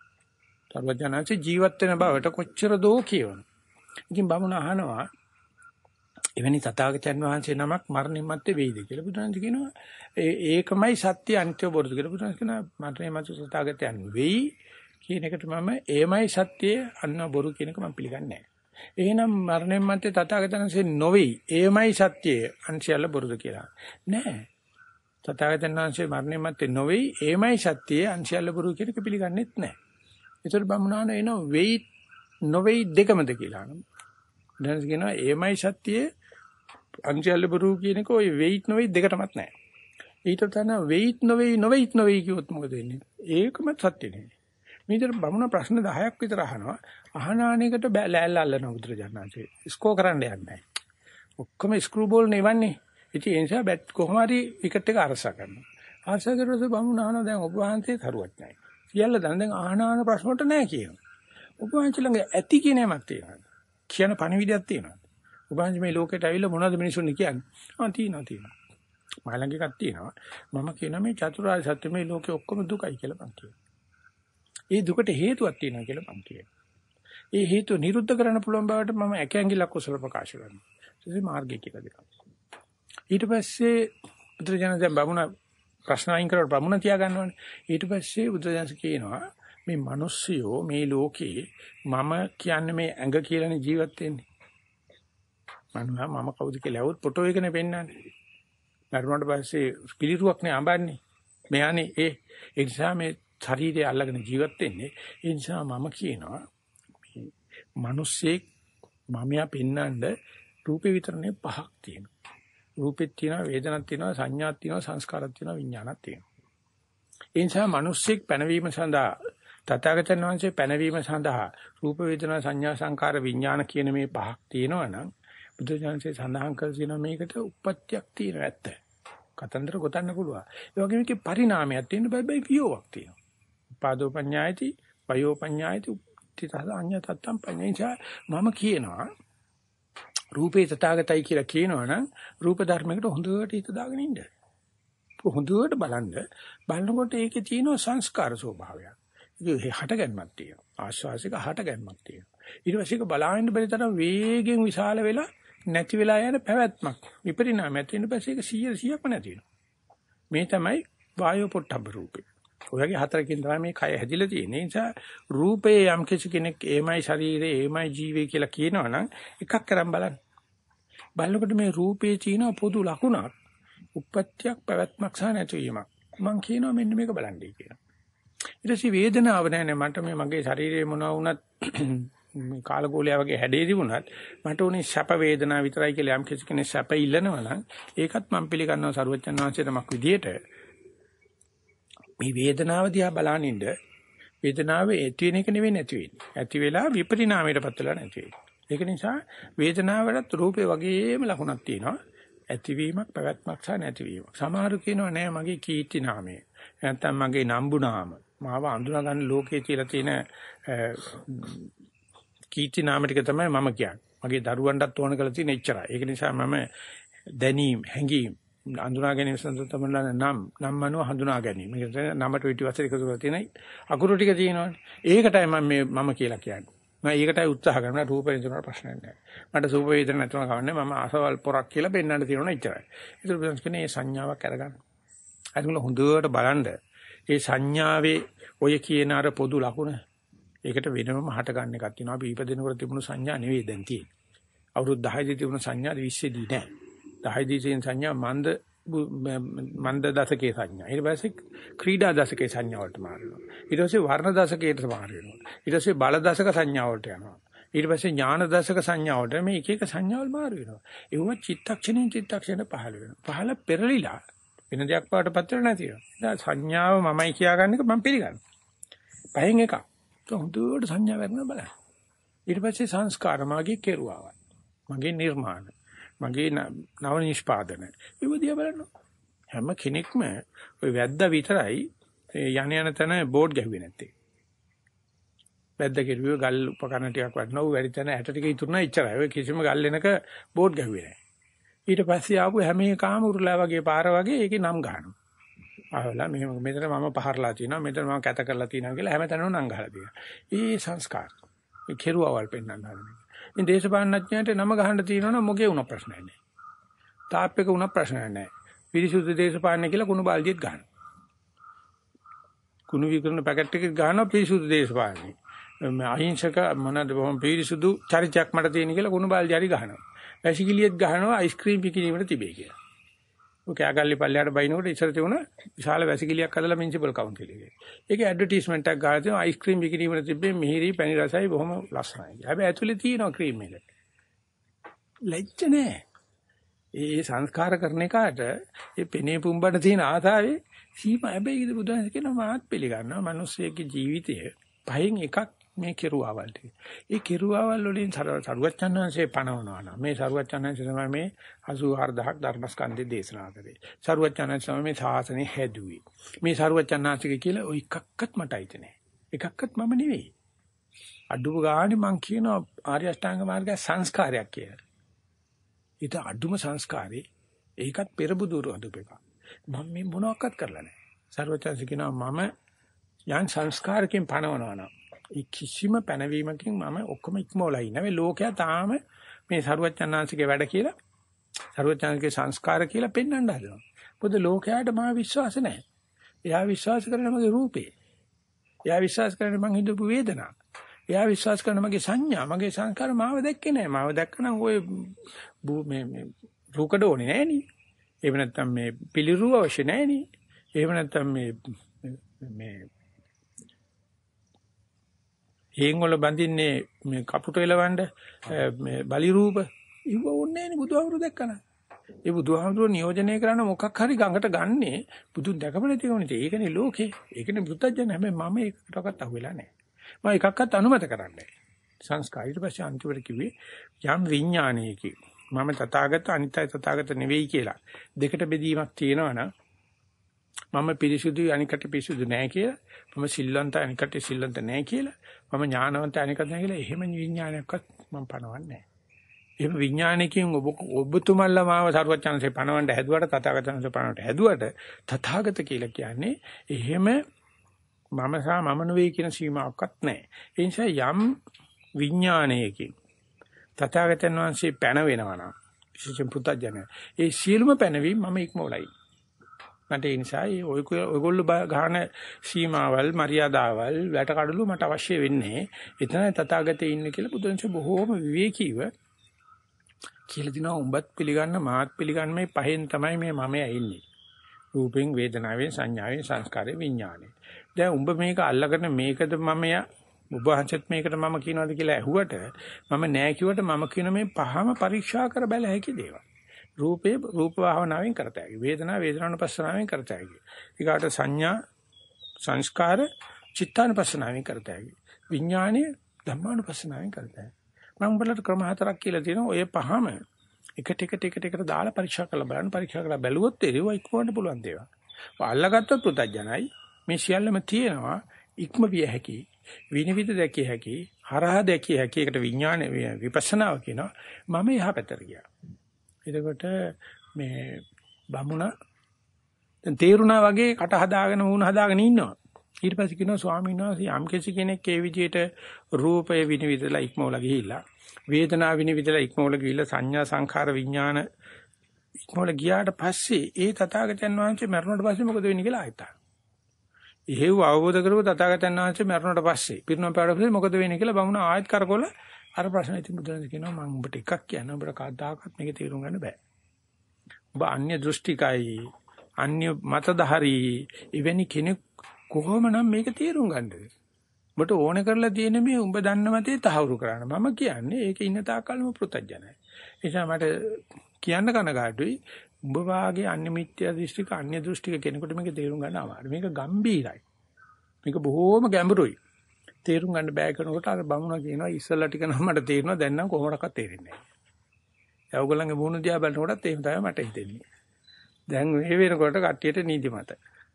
ਸਰවඥාන්සේ ජීවත් වෙන බවට කොච්චර දෝ කියවනවා. ඉතින් බමුණ අහනවා එවැනි තථාගතයන් වහන්සේ නමක් මරණින් මත්තේ වෙයිද කියලා. බුදුරජාණන් කියනවා ඒකමයි සත්‍ය අනිත්‍ය බොරුද කියලා. බුදුරජාණන් කියනවා මරණින් මත්තේ තථාගතයන් වෙයි කියන එකට මම එයමයි සත්‍ය අන්න බොරු කියන එක මම පිළිගන්නේ නැහැ. එහෙනම් මරණින් මත්තේ තථාගතයන් වහන්සේ නොවේයි එයමයි සත්‍ය අන්සියල්ල බොරුද කියලා. නෑ. තථාගතයන් වහන්සේ මරණින් මත්තේ නොවේයි එයමයි සත්‍ය අන්සියල්ල බොරු කියන එක පිළිගන්නෙත් නැහැ. ඒතර බමුණාන එනවා වෙයි නොවේයි දෙකමද කියලා. දැන් කියනවා එයමයි සත්‍ය අන්සියල්ල බොරු කියන එක ඔය වෙයිත් නොවේයි දෙකටමත් නැහැ. ඊට තන වෙයිත් නොවේයි කිව්වොත් මොකද වෙන්නේ? ඒකම සත්‍ය නෙවෙයි. මේතර බමුණ ප්‍රශ්න 10ක් විතර අහනවා. අහනානේකට ලෑල්ල අල්ලන බුදුරජාණන්සේ. ස්කෝ කරන්න යන්නේ නැහැ. ඔක්කොම ස්ක්‍රූ බෝල් නෙවන්නේ. ඉතින් ඒ නිසා බැට් කොහොම හරි විකට් එක අරසා කරනවා. අරසා කරලා බමුණ අහනවා දැන් ඔබ වහන්සේ තරුවක් නැහැ. සියල්ල දැන් ආහනාන ප්‍රශ්න වලට නැහැ කියනවා. ඔබ වහන්සේ ළඟ ඇති කියන යමක් තියෙනවා. කියන පණිවිඩයක් තියෙනවා. ඔබ වහන්සේ මේ ලෝකෙට ඇවිල්ලා මොනවද මිනිසුන්ට කියන්නේ? තියෙනවා. මා ළඟ එකක් තියෙනවා. මම කියනවා මේ චතුරාර්ය සත්‍ය මේ ලෝකේ ඔක්කොම දුකයි කියලා මම කියනවා. ඒ දුකට හේතුවක් තියෙනවා කියලා මම කියනවා. ඒ හේතුව නිරුද්ධ කරන්න පුළුවන් බවට මම ඇකැංගිලක් කුසල ප්‍රකාශ කරනවා. ඒ මාර්ගය කියලා දෙනවා. ඊට පස්සේ බුදුරජාණන් දැන් බමුණ ප්‍රශ්න අයින් කරලා බමුණ තියා ගන්නවානේ. ඊට පස්සේ බුදුරජාණන් කියනවා මේ මිනිස්සුયો මේ ලෝකේ මම කියන්නේ මේ ඇඟ කියලානේ ජීවත් වෙන්නේ. මම කවුද කියලා ඇහුවොත් ෆොටෝ එකනේ පෙන්නන්නේ. මරුණාට පස්සේ පිළිරුවක් නේ අඹන්නේ. මෙයානේ ඒ නිසා මේ ශරීරය අල්ලගෙන ජීවත් වෙන්නේ. ඒ නිසා මම කියනවා මේ මිනිස්සෙක් මමයා පෙන්නඳ රූපේ විතරනේ පහක් තියෙනවා. රූපෙත් තියෙනවා, වේදනක් තියෙනවා, සංඥාවක් තියෙනවා, සංස්කාරයක් තියෙනවා, විඥානක් තියෙනවා. ඒ නිසා මිනිස්සෙක් පැනවීම සඳහා තථාගතයන් වහන්සේ පැනවීම සඳහා රූප වේදනා සංඥා සංකාර විඥාන කියන මේ පහක් තියෙනවා නම් බුදුසසුනේ සඳහන් කර තියෙනවා මේකට උප්පත්තියක් තියෙනවා ඇත්ත. කතන්දර ගොතන්න පුළුවන්. ඒ වගේම මේකේ පරිණාමයක් තියෙන බයි වියෝවක් තියෙනවා. උපාදෝ පඤ්ඤායති, වයෝ පඤ්ඤායති, උත්තිතහ අඤ්ඤ තත්තම් පඤ්ඤේචා මම කියනවා රූපේ තථාගතයි කියලා කියනවනම් රූප ධර්මයකට හොඳට හිත දාගෙන ඉන්න. හොඳට බලනකොට ඒකේ තියෙන සංස්කාර ස්වභාවයක්. ඒක හටගන්මක් තියෙනවා. ආශ්වාසික හටගන්මක් තියෙනවා. ඊට පස්සේ ඒක බලාගෙන බැරි තරම් වේගෙන් විශාල වෙලා නැති වෙලා යන පැවැත්මක්. විපරිණාමයක් තියෙන පස්සේ ඒක 100%ක්ම නැති වෙනවා. මේ තමයි වායෝ පොට්ටබ්බ රූපේ. ඔයගේ හතරකින් තමයි මේ කය හැදිලා තියෙන්නේ. ඒ නිසා රූපේ යම් කෙනෙක් එමයි ශරීරේ එමයි ජීවේ කියලා කියනවනම් එකක් කරන් බලන්න. බලනකොට මේ රූපේ තියෙන පොදු ලකුණක්. උප්පත්තියක් පැවැත්මක් සහ නැතිවීමක්. මම කියනවා මෙන්න මේක බලන්නයි කියනවා. ඊට පස්සේ වේදනාව නැහැ මට මේ මගේ ශරීරයේ මොනවා වුණත් කාලගෝලයා වගේ හැඩේ තිබුණත් මට උනේ සැප වේදනාව විතරයි කියලා යම් කෙනෙක් සැප ඉල්ලනවා නම් ඒකත් මම පිළිගන්නවා සරුවචන් වහන්සේ තමක් විදියට මේ වේදනාව දිහා බලනින්න වේදනාව ඇති වෙන එක නෙවෙයි නැති වෙන්නේ. ඇති වෙලා විපරිණාමයටපත් වෙලා නැති වෙන්නේ. ඒක නිසා වේදනාවලත් රූපේ වගේම ලකුණක් තියෙනවා. ඇතිවීමක් පැවැත්මක් සහ නැතිවීමක්. සමහරු කියනවා නෑ මගේ කීර්ති නාමය. නැත්නම් මගේ නම්බු නාම. මාව අඳුනා ගන්න ලෝකයේ කියලා තියෙන කීර්ති නාම ටික තමයි මම කියන්නේ. මගේ දරුවන්ටත් ඕන කරලා තියෙන එච්චරයි. ඒක නිසා මම දැනීම් හැඟීම් අඳුනා ගැනීම සඳහා තමයි නම් මනුව හඳුනා ගැනීම. මේක නමට පිටිවස්තර එකතු කරලා තියෙනයි අකුරු ටික තියෙනවානේ. ඒකටයි මම කියලා කියන්නේ. මම ඒකටයි උත්සාහ කරනවා රූප වේදනාවට ප්‍රශ්නයක් නැහැ. මට සූප වේදන නැතුව කවන්නේ මම අසවල් පොරක් කියලා පෙන්වන්න තියෙනවා ඉච්චරයි. ඒක බුදුන්ස් කියන්නේ මේ සංඥාවක් අරගන්න. අරගෙන හොඳට බලන්න. ඒ සංඥාවේ ඔය කියන අර පොදු ලකුණ ඒකට වෙනම හට ගන්න එකක් තියෙනවා. අපි ඉපදෙනකොට තිබුණු සංඥා නෙවෙයි දැන් තියෙන්නේ. අවුරුදු 10 දී තිබුණු සංඥා 20 දී නෑ. 10 දී තියෙන සංඥා මන්ද දශකයේ සංඥා. ඊට පස්සේ ක්‍රීඩා දශකයේ සංඥා වලට මාරුනවා. ඊට පස්සේ වර්ණ දශකයට මාරු වෙනවා. ඊට පස්සේ බල දශක සංඥා වලට යනවා. ඊට පස්සේ ඥාන දශක සංඥා වලට මේ එක එක සංඥාවල් මාරු වෙනවා. ඒව චිත්තක්ෂණෙන් චිත්තක්ෂණ පහළ වෙනවා. පහළ පෙරලිලා වෙන දෙයක් පාටපත් වෙලා නැති වෙනවා. දැන් සංඥාව මමයි කියා ගන්න එක මම පිළිගන්නවා. පහෙන් එකක්. හොඳට සංඥා වෙන්න බලන්න. ඊට පස්සේ සංස්කාර මාගේ කෙරුවාවල්. මගේ නිර්මාණ. මගේ නව නිෂ්පාදන. ඒව දිහා බලන්න. හැම කෙනෙක්ම ওই වැද්දා විතරයි යන තැන බෝඩ් ගැහුවේ නැත්තේ. වැද්දා කෙරුවේ ගල් උපකරණ ටිකක් වටනවා. වැඩි තැන ඇට ටික ඉතුරුනා ඉච්චරයි. ඔය කිසිම ගල් වෙනක බෝඩ් ගැහුවේ නැහැ. ඊට පස්සේ ආපු හැම එකම උරුලා වගේ පාර වගේ ඒකේ නම් ගන්නවා. ආවලා මෙතන මම පහරලා තිනවා මෙතන මම කැත කරලා තිනවා කියලා හැම තැනම නම් ගහලා තියෙනවා. ඒ සංස්කාර. ඒ කෙරුවවල් පෙන්වන්න හදන්නේ. ඉතින් දේශපාලනඥයන්ට නම ගහන්න තියෙනවනම් මොකේ වුණ ප්‍රශ්නයක් නැහැ. තාප් එක වුණ ප්‍රශ්නයක් නැහැ. පිරිසුදු දේශපාලනය කියලා කුණු බල්දියත් ගන්නවා. කුණු විකරණ පැකට් එකක් ගන්නවා පිරිසුදු දේශපාලනය. අහිංසක මොනවාද බොහොම පිරිසුදු චරිතයක් මට තියෙන කියලා කුණු බල්දිය හරි ගහනවා. වැසිකිළියෙත් ගහනවා අයිස්ක්‍රීම් පිකිනීමට තිබේ කියලා. ඔක ඇගල්ලි පල්ලයට බයිනකොට ඉස්සර තිබුණ විශාල වැසිකිළියක් හදලා මියුනිසිපල් කවුන්සිල් එකේ. ඒකේ ඇඩ්වර්ටයිස්මන්ට් එකක් ගහලා තියෙනවා අයිස්ක්‍රීම් පිකිනීමට තිබේ මිහිරි පැණි රසයි බොහොම ලස්සනයි. හැබැයි ඇතුලේ තියෙනවා ක්‍රීම් එක. ලැජ්ජ නැහැ. ඒ සංස්කාර කරන එකට ඒ පෙනේ පුම්බන්න තියෙන ආතාවේ සීමා හැබැයි ඉතින් බුදුන් කියනවා මාත් පිළිගන්නවා මිනිස්සෙගේ ජීවිතය පහෙන් එකක් මේ කෙරුවාවල් ටික. ඒ කෙරුවාවල් වලින් සරුවච්චන්හන්සේ පණවනවා නම් මේ සරුවච්චන්හන්සේ තමයි මේ 84000ක් ධර්මස්කන්ධය දේශනා කරේ. සරුවච්චන්හන්සේ තමයි මේ ශාසනය හැදුවේ. මේ සරුවච්චන්හන්සේ කියලා ඔය එකක්වත් මට අයිති නෑ. එකක්වත් මම නෙවෙයි. අඩුව ගානේ මං කියනවා ආර්ය අෂ්ටාංග මාර්ගය සංස්කාරයක් කියලා. ඊට අඩුම සංස්කාරේ ඒකත් පෙරබුදුරු අදුපේක. මම මේ මොනවාක්වත් කරලා නෑ. සරුවච්චන්හන්සේ කියනවා මම යන් සංස්කාරකෙන් පණවනවා නම් ඒ කිසිම පැනවීමකින් මම ඔක්කොම ඉක්මවලා ඉන්නේ. මේ ලෝකයා තාම මේ සරුවච්චන්හන්සේගේ වැඩ කියලා සරුවච්චන්හන්සේගේ සංස්කාර කියලා පෙන්වන්න හදනවා. මොකද ලෝකයාට මා විශ්වාස නැහැ. එයා විශ්වාස කරන්නේ මගේ රූපේ. එයා විශ්වාස කරන්නේ මං හිතපු වේදනා. එයා විශ්වාස කරන්නේ මගේ සංඥා, මගේ සංස්කාර මාව දැක්කේ නැහැ. මාව දැක්කනම් ඔය මේ රූකඩ ඕනේ නැහැ නේ. එහෙම නැත්නම් මේ පිළිරුව අවශ්‍ය නැහැ නේ. එහෙම නැත්නම් මේ හේන් වල බඳින්නේ මේ කපුට එලවන්න මේ බලි රූප ඉව ඕනේ නෑනේ බුදුහාමුදුරු දැක්කන. ඒ බුදුහාමුදුරු නියෝජනය කරන මොකක් හරි ගඟට ගන්නේ බුදුන් දැකපු නැති කෙනෙක්. ඒකනේ ලෝකේ. ඒකනේ බුද්ධජන හැබැයි මම ඒකටවත් අහුවෙලා නෑ. මම එකක්වත් අනුමත කරන්නේ නෑ. සංස්කාර ඊට පස්සේ අන්තිමට කිව්වේ යම් විඥානයකින් මම තථාගත අනිත්‍ය තථාගත නෙවෙයි කියලා. දෙකට බෙදීමක් තියෙනවනම් මම පිරිසුදුයි අනිකට පිරිසුදු නැහැ කියලා මම සිල්වන්ත අනිකට සිල්වන්ත නැහැ කියලා මම ඥානවන්ත අනිකට නැහැ කියලා එහෙම විඥානයක්වත් මම පනවන්නේ නැහැ. එහෙම විඥානයකින් ඔබතුමල්ලා මාව සරුවචනසේ පනවන්න හැදුවට තථාගතයන්සේ පනවන්න හැදුවට තථාගත කියලා කියන්නේ එහෙම මම සහ මම නෙවෙයි කියන සීමාවක්වත් නැහැ. ඒ නිසා යම් විඥානයකින් තථාගතයන් වහන්සේ පැන වෙනවා නම් විශේෂයෙන් පුතඥය ඒ සියලුම පැනවීම මම ඉක්මවලයි. මට ඒ නිසා ඔයගොල්ලෝ ගහන සීමාවල් මරියාදාවල් වැටකඩලු මට අවශ්‍ය වෙන්නේ. එතන තථාගතේ ඉන්න කියලා බුදුන්සේ බොහෝම විවේකීව කියලා දිනවා. උඹත් පිළිගන්න මාත් පිළිගන්න මේ පහෙන් තමයි මේ මමයා ඉන්නේ. රූපෙන් වේදනාවෙන් සංඥාවෙන් සංස්කාරයෙන් විඥානෙ. දැන් උඹ මේක අල්ලගෙන මේකද මමයා ඔබ වහන්සේත් මේකට මම කියනවාද කියලා ඇහුවට මම නෑ කිව්වට මම කියන මේ පහම පරීක්ෂා කර බැල හැකි දේවල්. රූපේ රූප භාවනාවෙන් කරතයි. වේදනා වේදනානුපස්සනාවෙන් කරතයි. ඊගාට සංඥා සංස්කාර චිත්තානුපස්සනාවෙන් කරතයි. විඥානීය ධම්මානුපස්සනාවෙන් කරතයි. මම බලට ක්‍රම හතරක් කියලා තියෙනවා. ඔය පහම එකට දාලා පරීක්ෂා කරලා බලන්න. පරීක්ෂා කරලා බැලුවොත් ඒව ඉක්මවන්න පුළුවන් දේවල්. අල්ලගත්තොත් පුතඥයි මේ සියල්ලම තියෙනවා ඉක්ම විය හැකි. විනිවිද දැකිය හැකි. හරහා දැකිය හැකි. ඒකට විඥාන විපස්සනාව කියනවා. මම එහා පැත්තට ගියා. එතකොට මේ බමුණ දැන් තේරුණා වගේ කට හදාගෙන වුණ හදාගෙන ඉන්නවා. ඊට පස්සේ කියනවා ස්වාමීන් වහන්සේ යම් කෙනෙක් ඒ විදිහට රූපය විනිවිදලා ඉක්මවලා ගිහිල්ලා වේදනාව විනිවිදලා ඉක්මවලා ගිහිල්ලා සංඥා සංඛාර විඥාන ඉක්මවලා ගියාට පස්සේ ඒ තථාගතයන් වහන්සේ මරණයට පස්සේ මොකද වෙන්නේ කියලා ආයත. එහෙව් අවබෝධ කරව තථාගතයන් වහන්සේ මරණයට පස්සේ පිරිනොම් පාඩ පස්සේ මොකද වෙන්නේ කියලා බමුණ ආයත් කරකොල අර ප්‍රශ්න ඉතින් බුදුරජාණන් කියනවා මම ඔබට එකක් කියනවා ඔබට කවදාකවත් මේක තේරුම් ගන්න බෑ. ඔබ අන්‍ය දෘෂ්ටිකයි අන්‍ය මතධාරී එවැනි කෙනෙක් කොහොමනම් මේක තේරුම් ගන්නද? ඔබට ඕන කරලා තියෙන මේ උඹ දන්න මතේ තහවුරු කරන්න. මම කියන්නේ ඒක ඉන්න තාකල්ම පෘතජනයි. ඒ නිසා මට කියන්න කනගාටුයි උඹ වාගේ අන්‍ය මිත්‍යා දෘෂ්ටික අන්‍ය දෘෂ්ටික කෙනෙකුට මේක තේරුම් ගන්න අමාරුයි. මේක ගැඹීරයි. මේක බොහෝම ගැඹුරුයි. තේරුම් ගන්න බෑ කරනකොට අර බමුණා කියනවා ඉස්සල්ලා ටික නම් මට තේරෙනවා දැන් නම් කොහොමඩක්වත් තේරෙන්නේ නැහැ. ඒගොල්ලන්ගේ මුණ දිහා බලනකොටත් එහෙම තමයි මට හිතෙන්නේ. දැන් මේ වෙනකොට කට්ටියට නීති මත.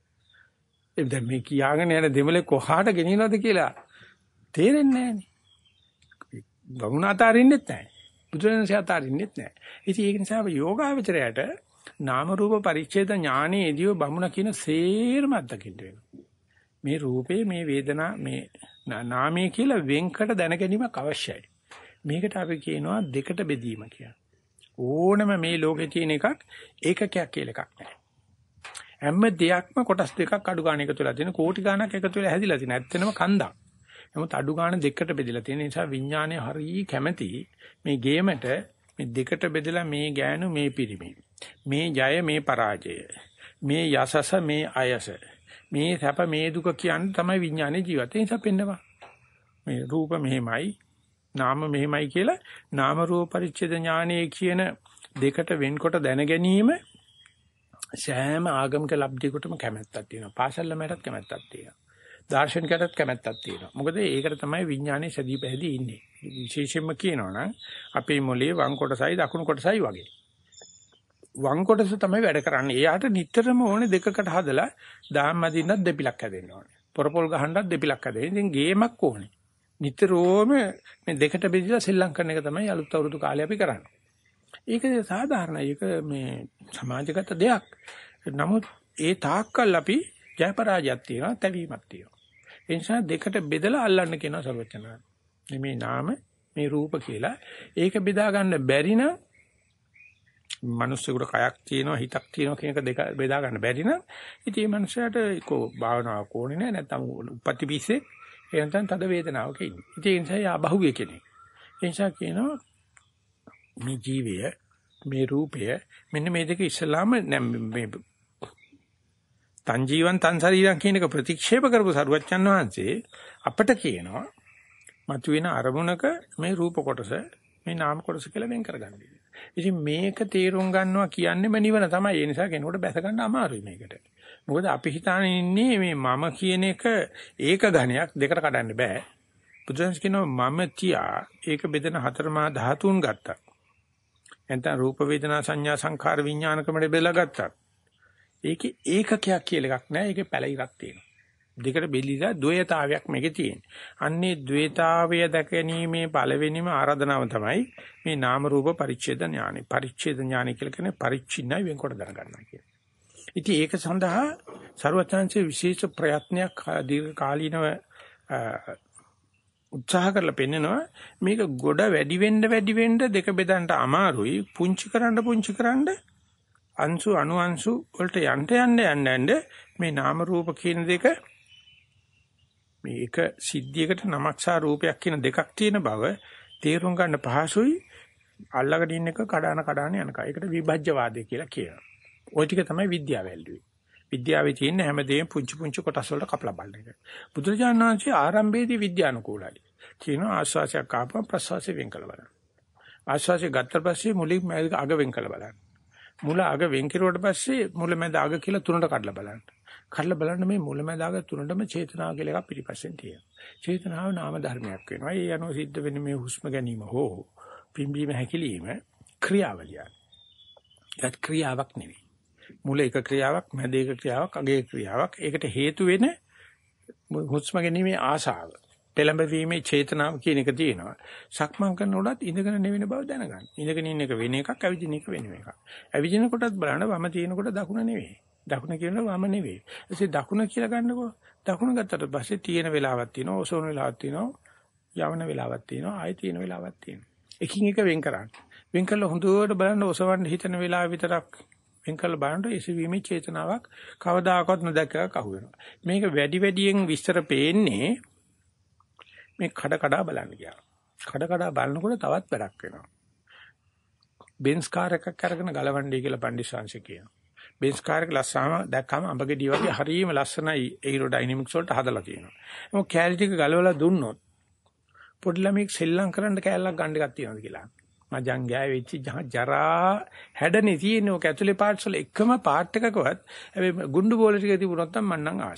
දැන් මේ කියාගෙන යන දෙමලේ කොහාට ගෙනියනවද කියලා තේරෙන්නේ නැහැනේ. බමුණා අතාරින්නෙත් නැහැ. බුදුරජාණන්සේ අතාරින්නෙත් නැහැ. ඉතින් ඒක නිසා යෝගාවචරයට නාම රූප පරිච්ඡේද ඥානයේදී බමුණ කියන සේරම අත්දකින්න වෙනවා. මේ රූපේ මේ වේදනා මේ නාමයේ කියලා වෙන්කට දැන ගැනීමක් අවශ්‍යයි. මේකට අපි කියනවා දෙකට බෙදීම කියලා. ඕනම මේ ලෝකේ තියෙන එකක් ඒකකයක් කියලා එකක් නැහැ. හැම දෙයක්ම කොටස් දෙකක් අඩු ගන්න එකතු වෙලා තියෙන කෝටි ගණක් එකතු වෙලා හැදිලා තියෙන. ඇත්තනම කන්දක්. නමුත් අඩු ගන්න දෙකට බෙදලා තියෙන නිසා විඥානය හරිය කැමැති මේ ගේමට මේ දෙකට බෙදලා මේ ගෑනු මේ පිරිමි. මේ ජය මේ පරාජය. මේ යසස මේ අයස. මේ සැප මේ දුක කියන්නේ තමයි විඥානේ ජීවිතේ. ඒ නිසා පෙන්නවා. මේ රූප මෙහෙමයි නාම මෙහෙමයි කියලා නාම රූප පරිච්ඡේද ඥානයේ කියන දෙකට වෙන්කොට දැන ගැනීම සෑම ආගමික ලබ්ධියකටම කැමැත්තක් තියෙනවා. පාසල්ලමයටත් කැමැත්තක් තියෙනවා. දාර්ශනිකයටත් කැමැත්තක් තියෙනවා. මොකද ඒකට තමයි විඥානේ සැදී පැහැදී ඉන්නේ. විශේෂයෙන්ම කියනවා නම් අපේ මොලේ වම් කොටසයි දකුණු කොටසයි වගේ. වම් කොටස තමයි වැඩ කරන්නේ. එයාට නිතරම ඕනේ දෙකකට හදලා දාම් අදින්නත් දෙපිලක් හැදෙන්න ඕනේ. පොරපොල් ගහන්නත් දෙපිලක් හැදෙන්න. ඉතින් ගේමක් ඕනේ. නිතරම මේ දෙකට බෙදලා සෙල්ලම් කරන එක තමයි අලුත් අවුරුදු කාලේ අපි කරන්නේ. ඒක සාධාරණයි. ඒක මේ සමාජගත දෙයක්. නමුත් ඒ තාක්කල් අපි ජයපරාජයක් තියෙනවා, තැවීමක් තියෙනවා. ඒ නිසා දෙකට බෙදලා අල්ලන්න කියනවා සර්වචනන. මේ නාම, මේ රූප කියලා. ඒක බෙදා ගන්න බැරි නම් මිනිස්සුන්ට කයක් තියෙනවා, හිතක් තියෙනවා කියන එක දෙක බෙදා ගන්න බැරි නම් ඉතින් මේ මනුස්සයාට ඒකෝ භාවනාවක් ඕනේ නැහැ. නැත්තම් උපත්ති පිස්සේ එහෙනම් තද වේදනාවක ඉන්නේ. ඉතින් ඒ නිසා යා බහුවේ කෙනෙක්. ඒ නිසා කියනවා මේ ජීවය මේ රූපය මෙන්න මේ දෙක ඉස්සලාම මේ තන් ජීවන් තන් ශරීරම් කියන එක ප්‍රතික්ෂේප කරපු සරුවච්චන් වහන්සේ අපට කියනවා මතුවෙන අරමුණක මේ රූප කොටස මේ නාම කොටස කියලා වෙන් කරගන්න. ඉතින් මේක තේරුම් ගන්නවා කියන්නේම නිවන තමයි. ඒ නිසා කෙනෙකුට බැස ගන්න අමාරුයි මේකට. මොකද අපි හිතානේ ඉන්නේ මේ මම කියන එක ඒක ඝණයක් දෙකට කඩන්න බෑ. බුදුන්ස් කියනවා මම තියා ඒක බෙදෙන හතරමා ධාතුන් ගත්තා. එතන රූප වේදනා සංඥා සංඛාර විඥාන ක්‍රමයට බෙදලා ගත්තා. ඒකේ ඒකකයක් කියලා එකක් නෑ. ඒකේ පැලිරක් තියෙනවා. දෙකට බෙලිලා ද්වේතාවයක් මේකේ තියෙන. අන්නේ ද්වේතාවය දැකීමේ පළවෙනිම ආරාධනාව තමයි මේ නාම රූප පරිච්ඡේද ඥානෙ. පරිච්ඡේද ඥානෙ කියලා කියන්නේ පරිච්ඡින්නයි වෙන්කොට දරගන්නවා කියන්නේ. ඉතින් ඒක සඳහා ਸਰවඥාන්සේ විශේෂ ප්‍රයත්නයක් දීර්ඝ කාලීනව උත්සාහ කරලා පෙන්නනවා මේක ගොඩ වැඩි වෙන්න දෙක බෙදන්න අමාරුයි. පුංචි කරන්න අංශු අණු අංශු වලට යන්න මේ නාම රූප කියන දෙක මේක සිද්ධියකට නමක් සහ රූපයක් කියන දෙකක් තියෙන බව තේරුම් ගන්න පහසුයි. අල්ලගෙන ඉන්න එක කඩාන යනකම්. ඒකට විභජ්‍යවාදය කියලා කියනවා. ওই ටික තමයි විද්‍යාව ඇල්ලුවේ. විද්‍යාවේ තියෙන හැමදේම පුංචි කොටස් වලට කපලා බලන එක. බුදුරජාණන් වහන්සේ ආරම්භයේදී විද්‍යානුකූලයි. කියනවා ආශ්වාසයක් ආපුවම ප්‍රශ්වාසය වෙන් කළ බලන්න. ආශ්වාසය ගත්ත පස්සේ මුලින් අග වෙන් කළ බලන්න. මුල අග වෙන් කෙරුවට පස්සේ මුල මැද අග කියලා තුනට කඩලා බලන්න. කඩලා බලන්න මේ මුල මැද අග තුනටම චේතනාව කියලා එකක් පිටිපස්සෙන් තියෙනවා. චේතනාව නාම ධර්මයක් වෙනවා. ඒ අනුව සිද්ධ වෙන්නේ මේ හුස්ම ගැනීම හෝ පිම්බීම හැකිලිම ක්‍රියාවලිය. ඒත් ක්‍රියාවක් නෙවෙයි. මුල එක ක්‍රියාවක්, මැද එක ක්‍රියාවක්, අග එක ක්‍රියාවක්. ඒකට හේතු වෙන හුස්ම ගැනීමේ ආශාව. පෙළඹවීමේ චේතනාව කියන එක තියෙනවා. සක්මන් කරනකොටත් ඉඳගෙන නෙවෙන බව දැනගන්න. ඉඳගෙන ඉන්න එක වෙන එකක්, ඇවිදින එක වෙන එකක්. ඇවිදින කොටත් බලන්න වම තියෙනකොට දකුණ නෙවෙයි. දකුණ කියනවා වම නෙවෙයි. ඊටසේ දකුණ කියලා ගන්නකො දකුණ ගත්තට පස්සේ තියෙන වෙලාවක් තියෙනවා, ඔසවන වෙලාවක් තියෙනවා, යවන වෙලාවක් තියෙනවා, ආයෙ තියෙන වෙලාවක් තියෙනවා. එකින් එක වෙන් කරන්න. වෙන් කළා හොඳට බලන්න ඔසවන්න හිතන වෙලාව විතරක් වෙන් කළා බලන්න එසවීමේ චේතනාවක් කවදාකවත් නොදැකක අහු වෙනවා. මේක වැඩියෙන් විස්තර පේන්නේ මේ කඩ බලන්න ගියා. කඩ බලනකොට තවත් වැඩක් වෙනවා. බෙන්ස් කාර් එකක් අරගෙන ගලවන්නේ කියලා පණ්ඩිස්වාංශ කියනවා. බෙන්ස් කාර් එක ලස්සනම දැක්කම අඹගෙඩිය වගේ හරියම ලස්සනයි ඒරෝඩයිනමික්ස් වලට හදලා තියෙනවා. මොකද කැලරි ටික ගලවලා දුන්නොත් පොඩි ළමෙක් සෙල්ලම් කරන්න කැලලක් ගන්න එකක් තියෙනවද කියලා. මජං ගෑවේ වෙච්ච ජරා හැඩනේ තියෙන ඔක ඇතුලේ පාර්ට්ස් වල එකම පාර්ට් එකකවත් හැබැයි ගුඬු බෝල ටික තිබුණොත් නම් මන්නම් ආසයි.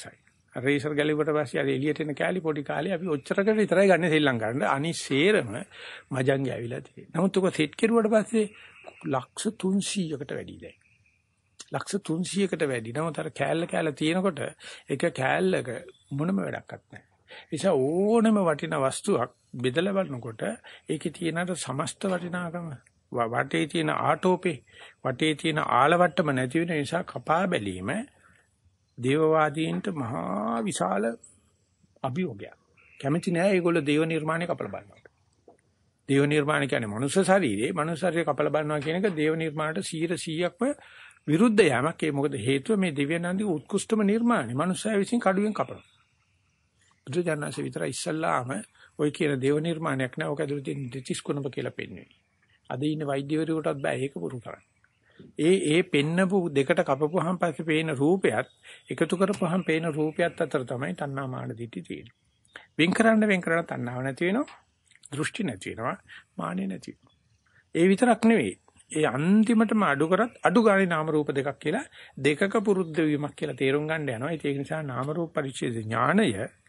රේසර් ගැලුවට පස්සේ අර එළියට එන කෑලි පොඩි කාලේ අපි ඔච්චරකට විතරයි ගන්න ශ්‍රී ලංකාවට. අනිසේරම මජංගේ ඇවිල්ලා තියෙනවා. නමුත් උක සෙට් කෙරුවට පස්සේ ලක්ෂ 300කට වැඩි දැන්. ලක්ෂ 300කට වැඩි. නමුත් අර කෑල්ල තියෙනකොට එක කෑල්ලක මොනම වැඩක්වත් නැහැ. ඒ නිසා ඕනම වටිනා වස්තුවක් බෙදලා බලනකොට ඒකේ තියෙන අර සමස්ත වටිනාකම වටේ තියෙන ආටෝපේ වටේ තියෙන ආලවට්ටම නැති වෙන නිසා කපා බැලීම දේවවාදීන්ට මහා විශාල අභියෝගයක්. කැමති නෑ ඒගොල්ලෝ දේව නිර්මාණය කපලා බලනවා. දේව නිර්මාණ කියන්නේ මනුෂ්‍ය ශරීරේ මනුෂ්‍ය ශරීරය කපලා බලනවා කියන එක දේව නිර්මාණයට 100%ක්ම විරුද්ධ යෑමක්. ඒ මොකද හේතුව මේ දිව්‍යනන්දි උත්කෘෂ්ඨම නිර්මාණය මනුෂ්‍යය විසින් කඩුවෙන් කපනවා. බුදුජානනාංශ විතර ඉස්සල්ලාම ඔය කියන දේව නිර්මාණයක් නෑ. ඔක ඇතුළේ තියෙන දෙතිස් කුණප කියලා පෙන්වන්නේ. අද ඉන්න වෛද්‍යවරුන්ටත් බෑ ඒක පුරු කරන්න. ඒ පෙන්නපු දෙකට කපපුවාම පස්සේ පේන රූපයත් එකතු කරපුවාම පේන රූපයත් අතර තමයි තණ්හා මාන දිටි තියෙන්නේ. වෙන් කරන්න තණ්හාව නැති වෙනවා, දෘෂ්ටි නැති වෙනවා, මානෙ නැති වෙනවා. ඒ විතරක් නෙවෙයි. ඒ අන්තිමටම අඩු කරත් අඩු ගානේ නාම රූප දෙකක් කියලා දෙකක පුරුද්ද වීමක් කියලා තේරුම් ගන්න යනවා. ඒක නිසා නාම රූප පරිච්ඡේද ඥානය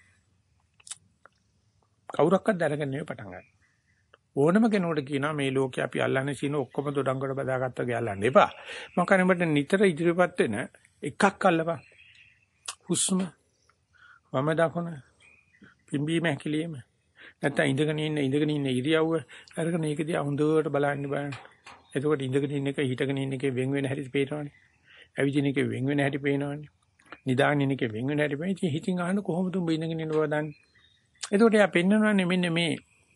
කවුරක්වත් දැනගන්නේ පටන් ගන්නවා. ඕනම කෙනෙකුට කියනවා මේ ලෝකේ අපි අල්ලන්නේ සීන ඔක්කොම දොඩංගොඩ බදාගත්තා කියලා අල්ලන්න එපා. මම කනෙකට නිතර ඉදිරියපත් වෙන එකක් අල්ලපන්. හුස්ම වම දකුණ පිම්බීම හැකිලිම නැත්නම් ඉඳගෙන ඉන්න ඉරියව්ව අරගෙන ඒක දිහා හොඳට බලන්න. එතකොට ඉඳගෙන ඉන්න එක හිටගෙන ඉන්න එකේ වෙන් වෙන හැටි පේනවනේ. ඇවිදින එකේ වෙන් වෙන හැටි පේනවනේ. නිදාගෙන ඉන්න එකේ වෙන් වෙන හැටි පේන. ඉතින් හිතින් අහන්න කොහොමද උඹ ඉඳගෙන ඉන්න බව දන්නේ? එතකොට යා පෙන්නනවානේ මෙන්න මේ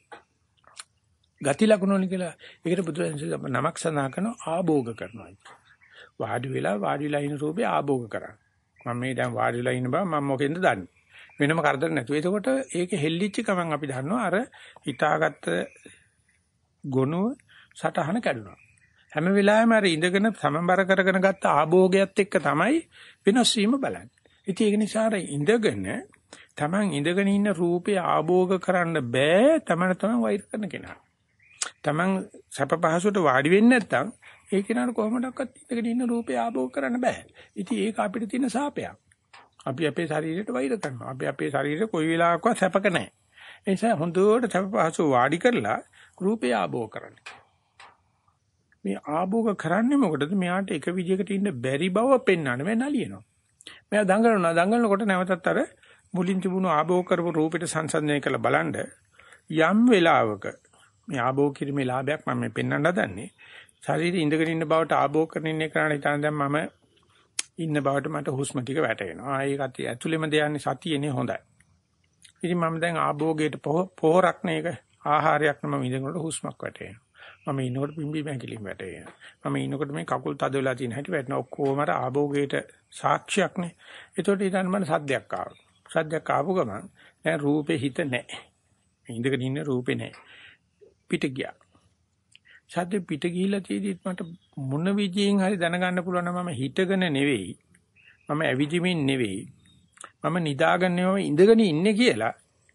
ගති ලකුණෝනි කියලා. ඒකට බුදුරජාණන් නමක් සඳහන් කරනවා ආභෝග කරනවා. වාඩි වෙලා ඉන්න රූපේ ආභෝග කරා. මම මේ දැන් වාඩි වෙලා ඉන්න බව මම මොකෙන්ද දන්නේ? වෙනම කරදර නැතුව. එතකොට ඒක හෙල්ලිච්ච ගමන් අපි දන්නවා අර හිතාගත්ත ගොනුව සටහන කැඩුනා. හැම වෙලාවෙම අර ඉඳගෙන සමබර කරගෙන ගත්ත ආභෝගයත් එක්ක තමයි වෙනස් වීම බලන්නේ. ඉතින් ඒක නිසා අර තමන් ඉඳගෙන ඉන්න රූපේ ආභෝග කරන්න බෑ. තමන් වෛර කරන කෙනා. තමන් සැප පහසුවට වාඩි වෙන්නේ නැත්නම් ඒ කෙනාට කොහොමඩක්වත් ඉඳගෙන ඉන්න රූපේ ආභෝග කරන්න බෑ. ඉතින් ඒක අපිට තියෙන සාපයක්. අපි අපේ ශරීරයට වෛර කරනවා. අපි අපේ ශරීරය කොයි වෙලාවකවත් සැපක නැහැ. ඒ නිසා හොඳට සැප පහසුව වාඩි කරලා රූපේ ආභෝග කරන්න. මේ ආභෝග කරන්නේ මොකටද? මෙයාට එක විදිහකට ඉන්න බැරි බව පෙන්වන්න මේ නලියනවා. මෙයා දඟලනකොට නැවතත් අර මුලින් තිබුණු ආභෝග කරපු රූපෙට සංසන්දනය කරලා බලන්න යම් වෙලාවක මේ ආභෝග කිරීමේ ලාභයක් මම මේ පෙන්වන්න හදන්නේ. ශරීරය ඉඳගෙන ඉන්න බවට ආභෝග කරන ඉන්නේ කරාන හිතන දැන් මම ඉන්න බවට මට හුස්ම ටික වැටෙනවා. ඒකත් ඇතුළෙම දෙයන්නේ සතියනේ හොඳයි. ඉතින් මම දැන් ආභෝගයට පොහොරක් නේක ආහාරයක් නම ඉඳනකොට හුස්මක් වැටෙනවා. මම ඉන්නකොට පිම්බීම හැකිලිම වැටෙනවා. මම ඉන්නකොට මේ කකුල් තද වෙලා තියෙන හැටි වැටෙනවා. ඔක්කොම අර ආභෝගයට සාක්ෂියක් නේ. ඒතකොට ඊටන් මට සද්දයක් ආවා. සද්දයක් ආපු ගමන් දැන් රූපේ හිත නැහැ. ඉඳගෙන ඉන්න රූපේ නැහැ. පිට ගියා. සද්ද පිට ගිහිලා තියෙදිත් මට මොන විදියෙන් හරි දැනගන්න පුළුවන් නම් මම හිටගෙන නෙවෙයි. මම ඇවිදිමින් නෙවෙයි. මම නිදාගෙන නෙවෙයි ඉඳගෙන ඉන්නේ කියලා.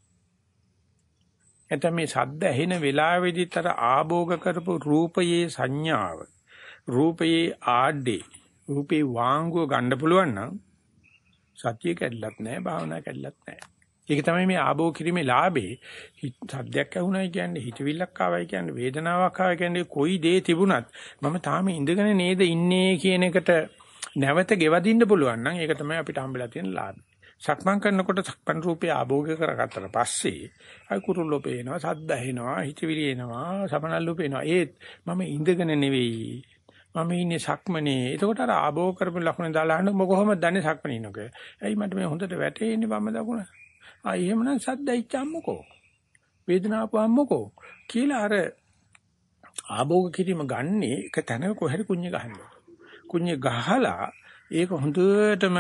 එතන මේ සද්ද ඇහෙන වෙලාවෙදිත් අර ආභෝග කරපු රූපයේ සංඥාව, රූපයේ ආඩේ, රූපේ වාංගුව ගන්න පුළුවන් නම් සතිය කැඩලත් නැහැ, භාවනා කැඩලත් නැහැ. ඒක තමයි මේ ආභෝග කිරීමේ ලාභේ. සද්දයක් ඇහුණයි කියන්නේ, හිතවිල්ලක් ආවයි කියන්නේ, වේදනාවක් ආවයි කියන්නේ කොයි දේ තිබුණත් මම තාම ඉඳගෙන නේද ඉන්නේ කියන එකට නැවත ගෙවදින්න පුළුවන් නම් ඒක තමයි අපිට හම්බෙලා තියෙන ලාභය. සක්මන් කරනකොට සක්මන් රූපේ ආභෝග කරගත්තට පස්සේ අයි කුරුල්ලෝ පේනවා, සද්ද ඇහෙනවා, හිතවිලි එනවා, සමනල්ලු පේනවා. ඒත් මම ඉඳගෙන නෙවෙයි. මම ඉන්නේ සක්මනේ. එතකොට අර ආභෝග කරපු ලකුණ දාලා අහන්න ඔබ කොහොමද දන්නේ සක්මනේ ඉන්නක? ඇයි මට මේ හොඳට වැටෙන්නේ වම දකුණ? එහෙමනම් සද්දයිච්චම්මකෝ වේදනාවපම්මකෝ කියලා අර ආභෝග කිරීම ගන්නේ එක තැනක කොහරි කුඤ්ඤ ගහනවා. කුඤ්ඤ ගහලා ඒක හොඳටම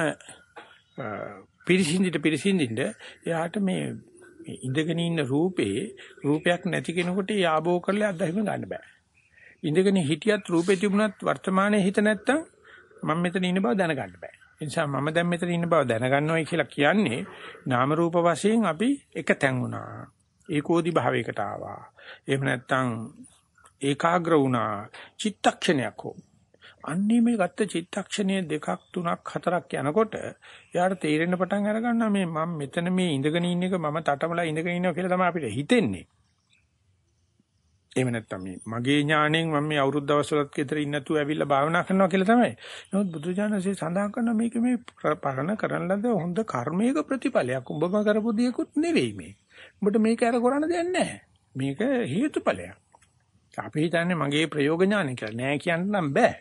පිරිසිඳින්න එයාට මේ ඉඳගෙන ඉන්න රූපයක් නැති කෙනෙකුට ඒ ආභෝග කරලා අත්දැකීම ගන්න බෑ. ඉඳගෙන හිටියත් රූපේ තිබුණත් වර්තමානයේ හිත නැත්තම් මම මෙතන ඉන්න බව දැනගන්න බෑ. ඒ නිසා මම දැන් මෙතන ඉන්න බව දැනගන්නවයි කියලා කියන්නේ නාම රූප වශයෙන් අපි එකතෙන් වුණා. ඒකෝදි භාවයකට ආවා. එහෙම නැත්නම් ඒකාග්‍ර වුණා. චිත්තක්ෂණයක් හෝ අන්නේ මේ ගත්ත චිත්තක්ෂණයේ 2ක් 3ක් 4ක් යනකොට යාට තේරෙන්න පටන් අර ගන්නවා මේ මම මෙතන මේ ඉඳගෙන ඉන්න එක මම තටමලා ඉඳගෙන ඉන්නවා කියලා තමයි අපිට හිතෙන්නේ. එහෙම නැත්නම් මගේ ඥාණයෙන් මම මේ අවුරුදු දවස්වලත් ගෙදර ඉන්න නැතුව ඇවිල්ලා භාවනා කරනවා කියලා තමයි. නමුත් බුදුජානසී සඳහන් කරන මේක මේ පරණ කරන ලද හොඳ කර්මයක ප්‍රතිඵලයක්. උඹම කරපු දෙයක්වත් නෙවෙයි මේ. උඹට මේක අර කරන්න දෙයක් නැහැ. මේක හේතුඵලයක්. අපි හිතන්නේ මගේ ප්‍රයෝග ඥානය කියලා. නෑ කියන්න නම් බෑ.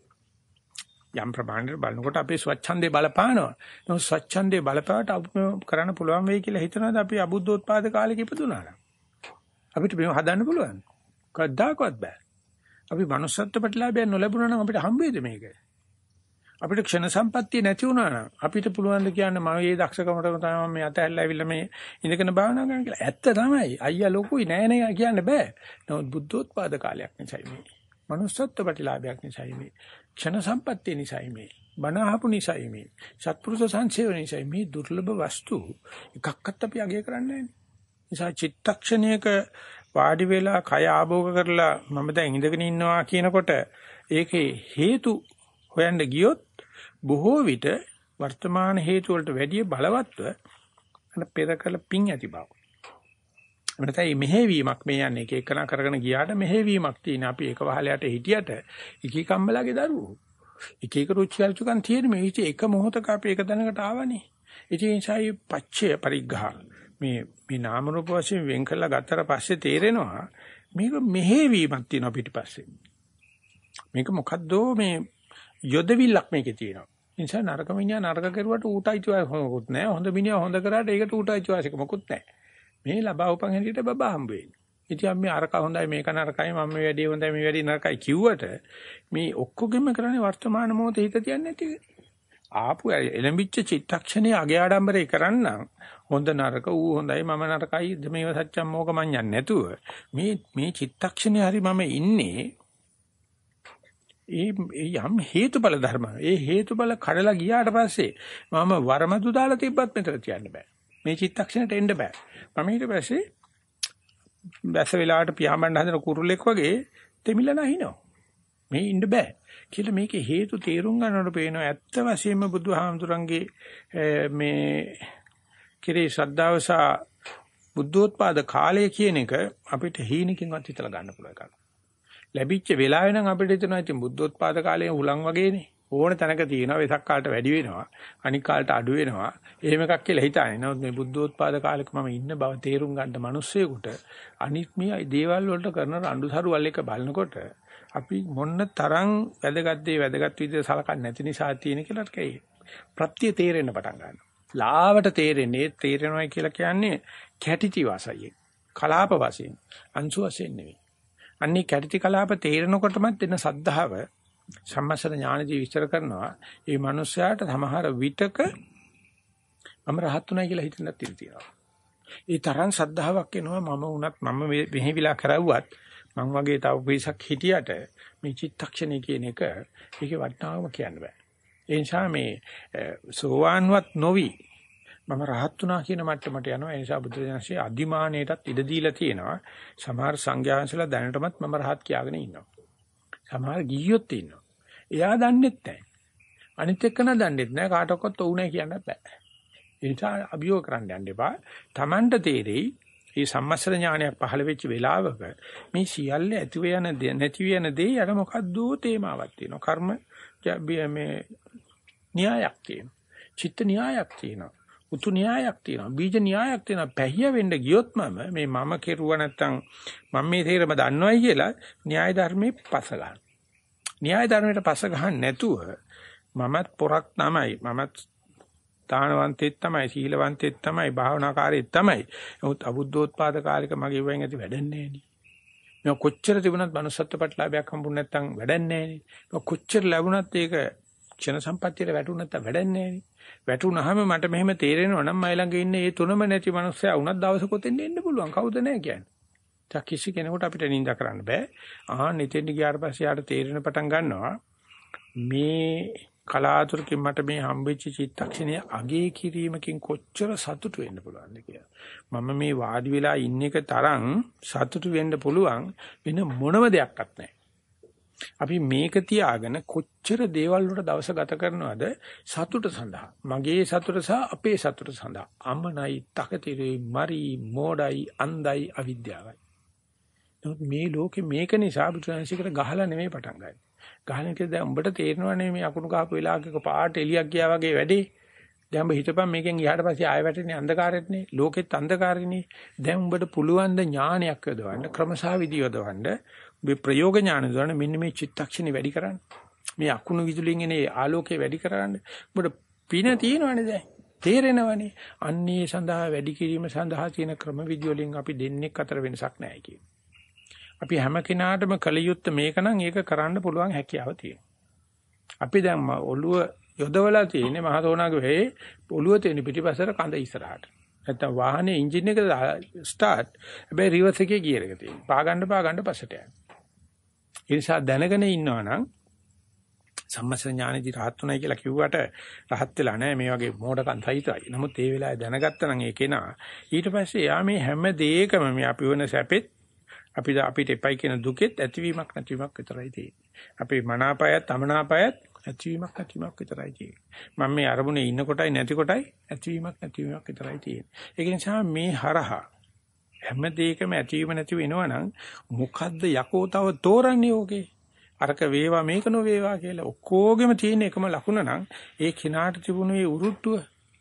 යම් ප්‍රමාණයට බලනකොට අපේ ස්වච්ඡන්දේ බලපානවා. නමුත් ස්වච්ඡන්දේ බලපාවට අපිට කරන්න පුළුවන් වෙයි කියලා හිතනවාද අපි අබුද්ධෝත්පාද කාලෙක ඉපදුනා නම්. අපිට මේව හදන්න පුළුවන්. කවදාකවත් බෑ. අපි manussත්ව ප්‍රතිලාභය නොලැබුණා නම් අපිට හම්බ වෙයිද මේක? අපිට ක්ෂණ සම්පත්තිය නැති වුණා නම් අපිට පුළුවන් ද කියන්න මම මේ දක්ෂකමටම තමයි මේ අතහැරලා ඇවිල්ලා මේ ඉඳගෙන භාවනා කරන්න කියලා. ඇත්ත තමයි. අයියා ලොකුයි නෑ නේ කියන්න බෑ. නමුත් බුද්ධෝත්පාද කාලයක් නිසායි මේ. manussත්ව ප්‍රතිලාභයක් නිසායි මේ. ක්ෂණ සම්පත්තිය නිසායි මේ. බණ අහපු නිසායි මේ. සත්පුරුෂ සංසේවන නිසායි මේ දුර්ලභ වස්තු එකක්වත් අපි අගය කරන්නේ නෑනේ. නිසා චිත්තක්ෂණයක වාඩි වෙලා කය ආභෝග කරලා මම දැන් ඉඳගෙන ඉන්නවා කියනකොට ඒකේ හේතු හොයන්න ගියොත් බොහෝ විට වර්තමාන හේතු වලට වැඩිය බලවත්ව අර පෙර කළ පිං ඇති බව. එතනයි මෙහෙවීමක් මේ යන්නේ එක එකන කරගෙන ගියාට මෙහෙවීමක් තියෙන. අපි එක වහලයට හිටියට එක කම්බලගේ දරුවෝ. එක එක රුචි අරුචිකන් තියෙන මේ එක මොහොතක අපි එක තැනකට ආවනේ. ඉතින් ඒසයි පච්චය පරිග්ඝහ මේ නාම රූප වශයෙන් වෙන් කළා ගත්තට පස්සේ තේරෙනවා මේක මෙහෙවීමක් තියෙනවා පිටිපස්සේ. මේක මොකද්ද මේ යොදවිල්ලක් මේකේ තියෙනවා. ඒ නිසා නරක මිනිහා නරක කරුවට ඌට අයිතිවාසිකමකුත් නැහැ. හොඳ මිනිහා හොඳ කරාට ඒකට ඌට අයිතිවාසිකමකුත් නැහැ. මේ ලබා උපන් හැටියට බබා හම්බ වෙන්නේ. ඉතින් අපි අරක හොඳයි මේක නරකයි මම මේ වැඩේ හොඳයි මේ වැඩේ නරකයි කිව්වට මේ ඔක්කොගෙම කරන්නේ වර්තමාන මොහොතේ හිත තියන්නේ නැති එක. ආපු එළඹිච්ච චිත්තක්ෂණයේ අගේ ආඩම්බරේ කරන්න හොඳ නරක ඌ හොඳයි මම නරකයි මේව සත්‍යම් මොක මඤ්ඤන් නැතුව මේ චිත්තක්ෂණේ හරි මම ඉන්නේ ඒ යම් හේතුඵල ධර්ම ඒ හේතුඵල කඩලා ගියාට පස්සේ මම වරමදු දාලා තිබ්බත් මෙතන තියන්න බෑ මේ චිත්තක්ෂණයට එන්න බෑ මම ඊට පස්සේ දැස වෙලාවට පියාඹන්න හදන කුරුල්ලෙක් වගේ දෙමිලා නැහිනවා මේ ඉන්න බෑ කියලා මේකේ හේතු තේරුම් ගන්නකොට පේනවා ඇත්ත වශයෙන්ම බුදුහාමුදුරන්ගේ මේ කිරේ ශ්‍රද්ධාව සහ බුද්ධෝත්පාද කාලය කියන එක අපිට හීනකින්වත් හිතලා ගන්න පුළුවන් එකක්. ලැබිච්ච වෙලාවේ නම් අපිට හිතෙනවා ඉතින් බුද්ධෝත්පාද කාලයේ උලන් වගේනේ ඕන තැනක තියෙනවා වෙසක් කාලට වැඩි වෙනවා අනික් කාලට අඩු වෙනවා එහෙම එකක් කියලා හිතන්නේ. නමුත් මේ බුද්ධෝත්පාද කාලෙක මම ඉන්න බව තේරුම් ගන්න මිනිස්සෙකුට අනිත් මේ දේවල් වලට කරන රණ්ඩුසරුවල් එක බලනකොට අපි මොන්න තරම් වැදගත් විදිහට සලකන්නේ නැති නිසා තියෙන කියලා කයි ප්‍රත්‍ය තේරෙන්න පටන් ගන්නවා. ලාවට තේරෙන්නේ තේරෙනවා කියලා කියන්නේ කැටිති වාසයෙන් කලාප වශයෙන් අංශු වශයෙන් නෙවෙයි. අන්නේ කැටිති කලාප තේරෙනකොටම දෙන සද්ධාව සම්මස්තර ඥානදී විස්තර කරනවා. මේ මිනිස්යාට සමහර විටක මම රහත් උනායි කියලා හිතන්නත් තියෙනවා. ඒ තරම් සද්ධාාවක් එනවා මම උනත් මම මෙහෙවිලා කරවුවත් මං වගේ තව පිරිසක් හිටියට මේ චිත්තක්ෂණය කියන එක ඒකේ වටිනාකම කියන්න බෑ. ඒ නිසා මේ සෝවාන්වත් නොවි මම රහත් වුණා කියන මට්ටමට යනවා. ඒ නිසා බුදුරජාණන්සේ අදිමානයටත් ඉඩ දීලා තියෙනවා. සමහර සංඝයාංශලා දැනටමත් මම රහත් කියාගෙන ඉන්නවා. සමහර ගිහියොත් ඉන්නවා. එයා දන්නෙත් නැහැ. අනිත් එක්කන දන්නෙත් නැහැ. කාටවත් ඔවුනේ කියන්නත් බෑ. ඒ නිසා අභියෝග කරන්න යන්න එපා. Tamanට තේරෙයි මේ සම්මස්තර ඥානයක් පහළ වෙච්ච වෙලාවක මේ සියල්ල ඇතිව යන නැතිව යන දේ අර මොකද්ද තේමාවක් තියෙනවා. කර්ම මේ න්‍යායක් තියෙනවා. චිත්ත න්‍යායක් තියෙනවා. උතු න්‍යායක් තියෙනවා. බීජ න්‍යායක් තියෙනවා. පැහිය වෙන්න ගියොත් මම කෙරුවා නැත්තම් මම මේ තේරම දන්නවයි කියලා න්‍යාය ධර්මයේ පස ගන්න. න්‍යාය ධර්මයට පස ගන්න නැතුව මමත් පොරක් තමයි. මමත් දානවන්තෙක් තමයි, සීලවන්තෙක් තමයි, භාවනාකාරයෙක් තමයි. නමුත් අබුද්ධෝත්පාද කාලෙක මගේ වෙන් ඇති වැඩන්නේ නෑනේ. මම කොච්චර තිබුණත් manussත්ව ප්‍රතිලාභයක් හම්බුනේ නැත්තම් වැඩන්නේ නෑනේ. මම කොච්චර ලැබුණත් ඒක ක්ෂණ සම්පත්තියට වැටුණ නැත්තම් වැඩන්නේ නෑනේ. වැටුණාම මට මෙහෙම තේරෙනවා නම් මයි ළඟ ඉන්න ඒ තුනම නැති මනුස්සයා වුණත් දවසක ඔතෙන් එන්න පුළුවන්. කවුද නැහැ කියන්නේ. ඒක කිසි කෙනෙකුට අපිට නිඳා කරන්න බෑ. නිතෙන්ට ගියාට පස්සේ යාට තේරෙන පටන් ගන්නවා මේ කලාතුරකින් මට මේ හම්බෙච්ච චිත්තක්ෂණය අගේ කිරීමකින් කොච්චර සතුටු වෙන්න පුළුවන්ද කියලා. මම මේ වාඩි වෙලා ඉන්න එක තරම් සතුටු වෙන්න පුළුවන් වෙන මොනම දෙයක්වත් නැහැ. අපි මේක තියාගෙන කොච්චර දේවල් වලට දවස ගත කරනවද සතුට සඳහා. මගේ සතුට සහ අපේ සතුට සඳහා. අමනයි, තකතිරේ, මරි, මෝඩයි, අන්ධයි, අවිද්‍යාවයි. නමුත් මේ ලෝකේ මේක නිසා බුදුරජාණන්සේකට ගහලා නෙමෙයි පටන් ගන්නේ. ගහන එක දැන් උඹට තේරෙනවනේ මේ අකුණු කහපු වෙලාවක පාට එලියක් ගියා වගේ වැඩේ. දැන් උඹ හිතපන් මේකෙන් ගියාට පස්සේ ආයෙ වැටෙන්නේ අන්ධකාරෙටනේ. ලෝකෙත් අන්ධකාරෙනේ. දැන් උඹට පුළුවන් ද ඥානයක් යොදවන්න, ක්‍රමසා විදි යොදවන්න, මේ ප්‍රයෝග ඥාන යොදවන්න මෙන්න මේ චිත්තක්ෂණي වැඩි කරන්න. මේ අකුණු විදුලින් එන ආලෝකය වැඩි කරන්න. උඹට පින තියෙනවනේ දැන්. තේරෙනවනේ. අන්නේ සඳහා වැඩි කිරීම සඳහා තියෙන ක්‍රම විදි වලින් අපි දෙන්නෙක් අතර වෙනසක් නැහැ කියන්නේ. අපි හැම කෙනාටම කල යුත්තේ මේක නම් ඒක කරන්න පුළුවන් හැකියාව තියෙනවා. අපි දැන් ඔළුව යොදවලා තියෙන්නේ මහතෝනාගේ ඔළුව තියෙන පිටිපස්සට කඳ ඉස්සරහට. නැත්තම් වාහනේ එන්ජින් එක ස්ටාර්ට් හැබැයි රිවර්ස් එකේ ගියර් එක තියෙනවා. පාගන්න පස්සට යනවා. ඒ නිසා දැනගෙන ඉන්නවා නම් සම්මස්ස ඥානෙදි රහත් උනායි කියලා කිව්වට රහත් වෙලා නැහැ මේ වගේ මෝඩකම් සහිතයි. නමුත් ඒ වෙලාවේ දැනගත්තා නම් ඒ කෙනා ඊට පස්සේ යා මේ හැම දෙයකම මේ අපි වෙන සැපෙත් අපිට එපයි කියන දුකෙත් ඇතිවීමක් නැතිවීමක් විතරයි තියෙන්නේ. අපේ මනාපයත් අමනාපයත් ඇතිවීමක් නැතිවීමක් විතරයි තියෙන්නේ. මම මේ අරමුණේ ඉන්න කොටයි නැති කොටයි ඇතිවීමක් නැතිවීමක් විතරයි තියෙන්නේ. ඒක නිසා මේ හරහා හැම දෙයකම ඇතිවීම නැති වෙනවනම් මොකද්ද යකෝ තව තෝරන්නේ ඕකේ? අරක වේවා මේක නොවේවා කියලා ඔක්කොගෙම තියෙන එකම ලකුණ නම් ඒ කිනාට තිබුණු ඒ උරුට්ටුව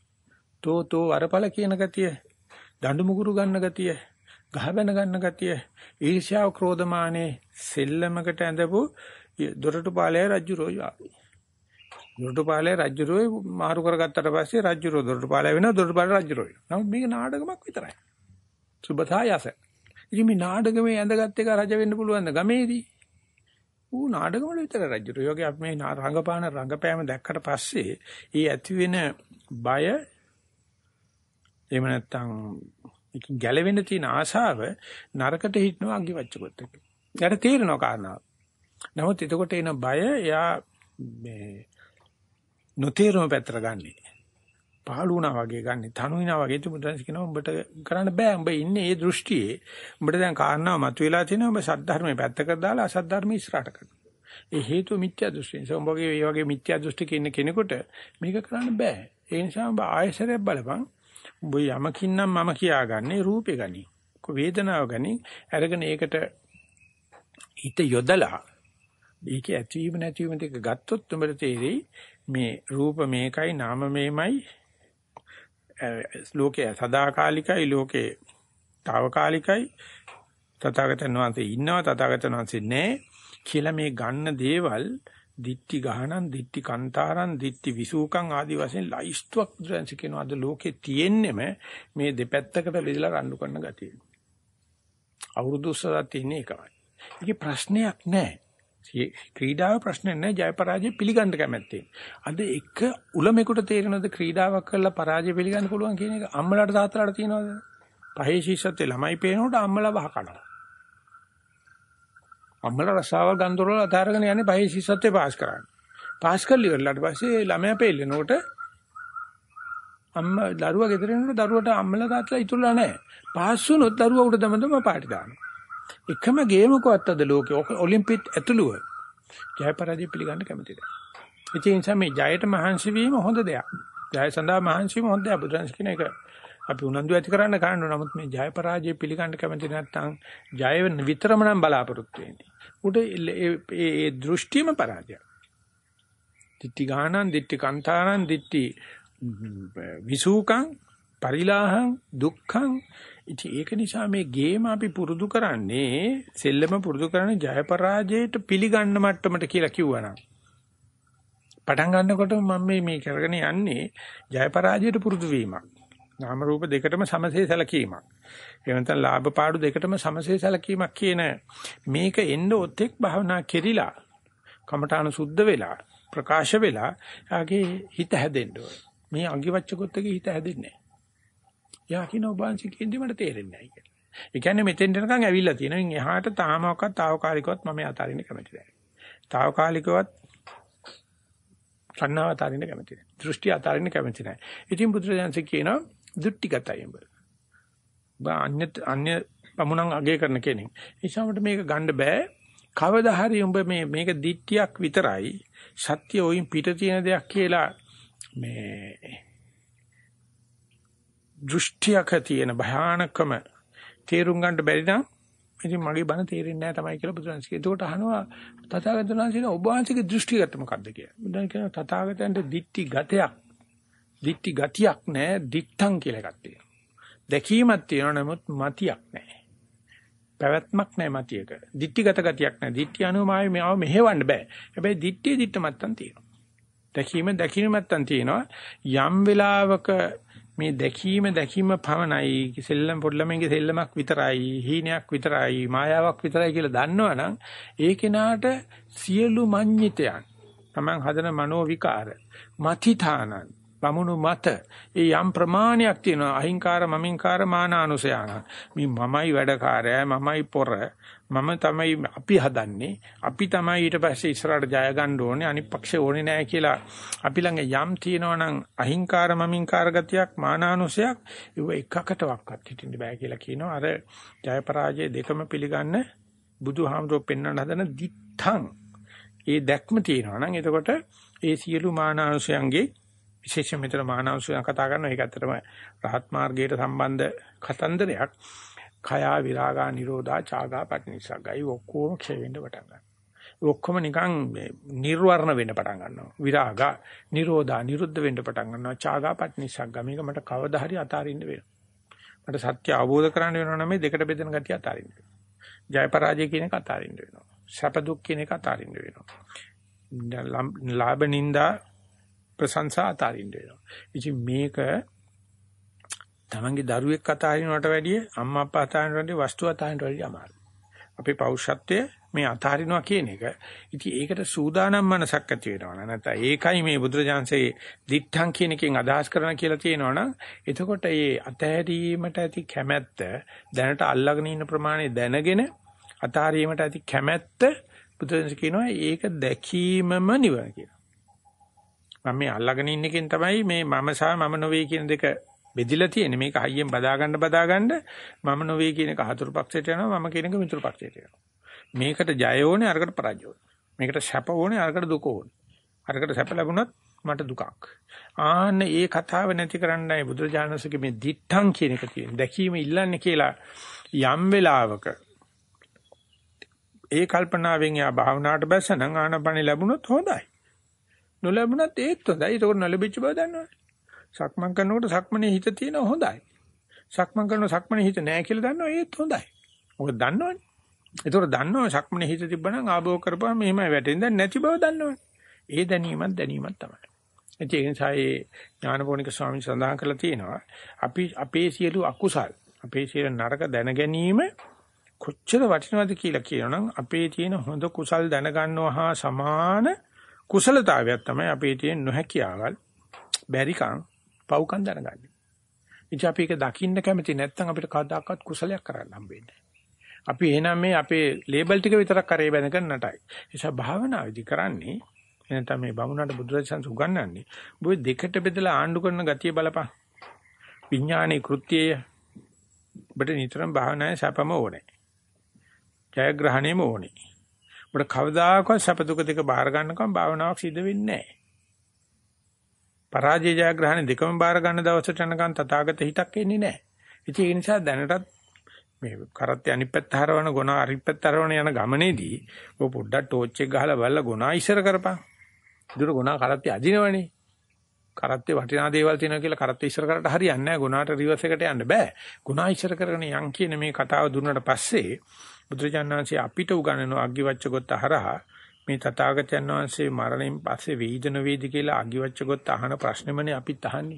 තෝ වරපල කියන ගතිය, දඬු මුගුරු ගන්න ගතිය, ගහබැන ගන්න ගතිය, ඊර්ෂ්‍යාව ක්‍රෝධමානේ සෙල්ලමකට ඇඳපු දොරටුපාලය රජුරෝයි ආවි. දොරටුපාලය රජුරෝයි මාරු කරගත්තට පස්සේ රජුරෝ දොරටුපාලය වෙනවා, දොරටුපාලය රජුරෝයි. නමුත් මේක නාටකමක් විතරයි. සුබතායස. ඉතින් මේ නාටකමේ ඇඳගත් එක රජ වෙන්න පුළුවන් ද ගමේදී? ඌ නාටකම වල විතර රජුරෝ. යෝගේ අපි මේ රංගපාන රංගපෑම දැක්කට පස්සේ ඒ ඇති වෙන බය එහෙම නැත්නම් ඒකෙන් ගැලවෙන්න තියෙන ආශාව නරකට හිටනවා අගිවච්චකොත් එක. යාට තේරෙනවා කාරණාව. නමුත් එතකොට එන බය එයා මේ නොතේරුම පැත්තට ගන්නෙ. පහළු වුණා වගේ ගන්නෙ. තනු වුණා වගේ තුමුදන්ස් කියනවා උඹට කරන්න බෑ. උඹ ඉන්නේ ඒ දෘෂ්ටියේ. උඹට දැන් කාරණාව මතුවලා තියෙනවා. උඹ සද්ධර්මයේ පැත්තකට දාලා අසද්ධර්මයේ ඉස්සරහට කරනවා. ඒ හේතුව මිත්‍යා දෘෂ්ටි. ඒ නිසා උඹගේ මේ වගේ මිත්‍යා දෘෂ්ටික ඉන්න කෙනෙකුට මේක කරන්න බෑ. ඒ නිසා උඹ ආයසරයක් බලපන්. උඹ යමකින් නම් මම කියාගන්නේ රූපේ ගනි. වේදනාව ගනි. අරගෙන ඒකට හිත යොදලා ඒකේ ඇතිවීම නැතිවීම දෙක ගත්තොත් උඹට තේරෙයි මේ රූප මේකයි නාම මේමයි ලෝකේ සදාකාලිකයි ලෝකේ తాවකාලිකයි තථාගතයන් වහන්සේ ඉන්නවා තථාගතයන් වහන්සේ නැහැ කියලා මේ ගන්න දේවල් දිට්ටි ගහනන් දිට්ටි කන්තාරන් දිට්ටි විසූකම් ආදි වශයෙන් ලයිස්තුවක් බුදුන්සේ කියනවා අද ලෝකේ තියෙන්නෙම මේ දෙපැත්තකට බෙදලා රණ්ඩු කරන ගතිය. අවුරුදු 30ක් තියෙන එකයි. ඒකේ ප්‍රශ්නයක් නැහැ. ක්‍රීඩාව ප්‍රශ්නේ නැහැ ජය පරාජය පිළිගන්න කැමැත්තේ. අද එක උලමෙකුට තේරෙනවද ක්‍රීඩාවක් කරලා පරාජය පිළිගන්න පුළුවන් කියන එක? අම්මලාට තාත්තලාට තියනවද? පහේ ශිෂ්‍යත්වයේ ළමයි පේනකොට අම්මලා වහ කනවා. අම්මලා රසාවල් ගන්දරවල අතාරගෙන යන්නේ පහේ ශිෂ්‍යත්වයේ පාස් කරන්න. පාස් කරලා ඉවරලාට පස්සේ ළමයා පෙළෙනකොට අම්මා දරුවා ගෙදර එනකොට දරුවට අම්මලා තාත්තලා ඉතුරුලා නැහැ. පාස් වුණොත් දරුවා උඩ දමදම පාටි දානවා. එකම ගේමකවත් අද ලෝකේ ඔලිම්පික් ඇතුළුව ජය පරාජය පිළිගන්න කැමති නැහැ. ඒ නිසා මේ ජයට මහන්සි වීම හොඳ දෙයක්. ජය සඳහා මහන්සි වීම හොඳ දෙයක්. බුදුරජාණන් කියන එක අපි උනන්දු ඇති කරන්න ගන්න. නමුත් මේ ජය පරාජය පිළිගන්න කැමති නැත්නම් ජය විතරම නම් බලාපොරොත්තු වෙන්නේ. උට ඒ දෘෂ්ටියම පරාජයක්. දිට්ටි ගානන් දිට්ටි කන්තාරන් දිට්ටි විසූකං පරිලාහං දුක්ඛං. ඉතින් ඒක නිසා මේ ගේම අපි පුරුදු කරන්නේ සෙල්ලම පුරුදු කරන්නේ ජය පරාජයට පිළිගන්න මට්ටමට කියලා කිව්වනම් පටන් ගන්නකොට මම මේ කරගෙන යන්නේ ජය පරාජයට පුරුදු වීමක්. නාම රූප දෙකටම සමසේ සැලකීමක්. ඒ වෙනතන ලාභ පාඩු දෙකටම සමසේ සැලකීමක් කියන මේක එන්න ඔතෙක් භවනා කෙරිලා කමඨාන සුද්ධ වෙලා ප්‍රකාශ වෙලා ආගේ හිත හැදෙන්න ඕන. මේ අංගිවච්ඡකොත් එකේ හිත හැදෙන්නේ නැහැ. යා කියන ඔබansi කියන්නේ මට තේරෙන්නේ නැහැ කියලා. ඒ කියන්නේ මෙතෙන් යනකම් ඇවිල්ලා තියෙනවා. ඉන් එහාට තාමකවත් తాවකාලිකවත් මම අතාරින්න කැමති නැහැ. తాවකාලිකවත් සන්නාව අතාරින්න කැමති නැහැ. දෘෂ්ටි අතාරින්න කැමති නැහැ. ඉතින් බුදුරජාණන්සේ කියනවා දෘෂ්ටිගතයි උඹ. අන්‍ය පමුණන් අගය කරන කෙනෙක්. ඒ නිසා මේක ගන්න බෑ. කවදා හරි උඹ මේක දිට්ඨියක් විතරයි සත්‍ය ඔයින් පිට තියෙන දෙයක් කියලා මේ දෘෂ්ටියක තියෙන භයානකම තේරුම් ගන්න බැරි නම් ඉතින් මගේ බණ තේරෙන්නේ නැහැ තමයි කියලා බුදුරජාණන් කියනවා. ඒකට අහනවා තථාගතයන් වහන්සේ ඔබ වහන්සේගේ දෘෂ්ටිගත මොකද්ද කියලා. බුදුන් කියනවා තථාගතයන්ට දිට්ඨි ගතියක් නැහැ, දිත්තං කියලා එකක් තියෙනවා. දැකීමක් තියෙනවා නමුත් මතියක් නැහැ. පැවැත්මක් නැහැ මතියක. දිට්ඨිගත ගතියක් නැහැ. දිට්ඨිය අනුමාවේ මේව මෙහෙවන්න බෑ. හැබැයි දිට්ඨිය දිට්ඨමත්තන් තියෙනවා. දැකීමත්තන් තියෙනවා. යම් වෙලාවක මේ දැකීම පවණයි සෙල්ලම් පොඩ්ඩලමගේ සෙල්ලමක් විතරයි හීනයක් විතරයි මායාවක් විතරයි කියලා දන්නවනම් ඒ කෙනාට සියලු මඤ්ඤිතයන් තමන් හදන මනෝ විකාර මතිතානං වමුණු මත ඒ යම් ප්‍රමාණයක් තියෙනවා අහිංකාර මමින්කාර මානානුසයන මේ මමයි වැඩකාරයයි මමයි පොර මම තමයි අපි හදන්නේ අපි තමයි ඊට පස්සේ ඉස්සරහට ජය ගන්න ඕනේ අනිත් පක්ෂේ ඕනේ නැහැ කියලා අපි ළඟ යම් තියෙනවා නම් අහිංකාර මමින්කාර ගතියක් මානානුසයක් ඒව එකකටවත් හිටින්න බෑ කියලා කියනවා අර ජය පරාජය දෙකම පිළිගන්න බුදුහාමුදුරුවෝ පෙන්වන්න හදන දිත්තං ඒ දැක්ම තියෙනවා නම් එතකොට ඒ සියලු මානානුසයන්ගේ විශේෂයෙන් මෙතන මානවසයන් කතා කරනවා ඒක ඇත්තටම රහත් මාර්ගයට සම්බන්ධ කතන්දරයක්. කයා විරාගා නිරෝධා චාගා පටිනිස්සග්ගයි ඔක්කොම ක්ෂය වෙන්න පටන් ගන්නවා. ඔක්කොම නිකන් නිර්වර්ණ වෙන්න පටන් ගන්නවා. විරාගා නිරෝධා නිරුද්ධ වෙන්න පටන් ගන්නවා. චාගා පටිනිස්සග්ගා මේක මට කවදා හරි අතාරින්න වෙනවා. මට සත්‍ය අවබෝධ කරගන්න වෙනවා නම් මේ දෙකට බෙදෙන ගතිය අතාරින්න වෙනවා. ජය පරාජය කියන එක අතාරින්න වෙනවා. සැප දුක් කියන එක අතාරින්න වෙනවා. ලාභ නින්දා ප්‍රශංසා අතාරින්න වෙනවා. ඉතින් මේක තමන්ගේ දරුවෙක් අතාරිනවට වැඩිය අම්මා අප්පා අතාරිනවට වැඩිය වස්තු අතාරිනවට වැඩිය අමාරුයි. අපේ පෞරුෂත්වයේ මේ අතාරිනවා කියන එක. ඉතින් ඒකට සූදානම් මනසක් ඇති වෙනවා. නැත්නම් ඒකයි මේ බුදුරජාන්සේ දිත්තං කියන එකෙන් අදහස් කරන කියලා තියෙනවනම් එතකොට මේ අතහැරීමට ඇති කැමැත්ත දැනට අල්ලගෙන ඉන්න ප්‍රමාණය දැනගෙන අතාරීමට ඇති කැමැත්ත බුදුරජාන්සේ කියනවා ඒක දැකීමම නිවන කියලා. මම මේ අල්ලගෙන ඉන්න එකෙන් තමයි මේ මම සහ මම නොවේ කියන දෙක බෙදිලා තියෙන්නේ. මේක හයියෙන් බදා ගන්න මම නොවේ කියන එක හතුරු පක්ෂයට යනවා මම කියන එක මිතුරු පක්ෂයට යනවා. මේකට ජය ඕනේ අරකට පරාජය ඕනේ. මේකට සැප ඕනේ අරකට දුක ඕනේ. අරකට සැප ලැබුණොත් මට දුකක්. ආන්න ඒ කතාව නැති කරන්නයි බුදුරජාණන්සේගේ මේ දිත්තං කියන එක තියෙන්නේ. දැකීම ඉල්ලන්නේ කියලා යම් වෙලාවක ඒ කල්පනාවෙන් යා භාවනාවට බැසනම් ආනපන ලැබුණොත් හොඳයි. නොලැබුණත් ඒත් හොඳයි. ඒක නොලැබිච්ච බව දන්නවනේ. සක්මන් කරනකොට සක්මනේ හිත තියෙනවා හොඳයි. සක්මන් කරනකොට සක්මනේ හිත නැහැ කියලා දන්නවා ඒත් හොඳයි. මොකද දන්නවනේ. ඒතකොට දන්නවා සක්මනේ හිත තිබ්බනම් ආභෝ කරපුවා මෙහෙමයි වැටෙන්නේ. දැන් නැති බව දන්නවනේ. ඒ දැනීමක් තමයි. ඒ නිසා ඒ ඥානපෝනික ස්වාමීන් සඳහන් කරලා තියෙනවා අපි අපේ සියලු අකුසල් අපේ සියලු නරක දැන ගැනීම කොච්චර වටිනවද කියලා කියනනම් අපේ තියෙන හොඳ කුසල් දැනගන්නවා හා සමාන කුසලතාවයක් තමයි අපේ තියෙන නොහැකියාවල් බැරිකම් පව්කම් දැනගන්නේ. ඉතින් අපි ඒක දකින්න කැමති නැත්නම් අපිට කවදාකවත් කුසලයක් කරන්න හම්බෙන්නේ නැහැ. අපි එහෙනම් මේ අපේ ලේබල් ටික විතරක් කරේ බැඳගෙන නටයි. ඒ නිසා භාවනාවේදී කරන්නේ එනතම මේ බමුණට බුදුරජාණන් උගන්වන්නේ ඔබ දෙකට බෙදලා ආණ්ඩු කරන ගතිය බලපන්. විඥානයේ කෘත්‍යය ඔබට නිතරම භාවනාවේ සැපම ඕනේ. ජයග්‍රහණයම ඕනේ. ඔබට කවදාකවත් සැප දුක දෙක බාර ගන්නකම් භාවනාවක් සිද්ධ වෙන්නේ නැහැ. පරාජය ජයග්‍රහණ දෙකම බාර ගන්න දවසට යනකම් තථාගත හිතක් එන්නේ නැහැ. ඉතින් ඒ නිසා දැනටත් මේ කරත්තේ අනිත් පැත්ත හරවන ගුණ අනිත් පැත්ත හරවන යන ගමනේදී ඔය පොඩ්ඩක් ටෝච් එක ගහලා බලලා ගුණ ඉස්සර කරපන්. දුර ගුණ කරත්තේ අදිනවනේ. කරත්තේ වටිනා දේවල් තියෙනවා කියලා කරත්තේ ඉස්සර කරට හරියන්නේ නැහැ. ගුණාට රිවර්ස් එකට යන්න බෑ. ගුණ ඉස්සර කරගෙන යන් කියන මේ කතාව දුන්නට පස්සේ බුදුරජාණන් වහන්සේ අපිට උගන්වන අග්ගිවච්ඡගොත්ත හරහා මේ තථාගතයන් වහන්සේ මරණයෙන් පස්සේ වේදන වේදි කියලා අග්ගිවච්ඡගොත්ත අහන ප්‍රශ්නෙමනේ අපිත් අහන්නේ.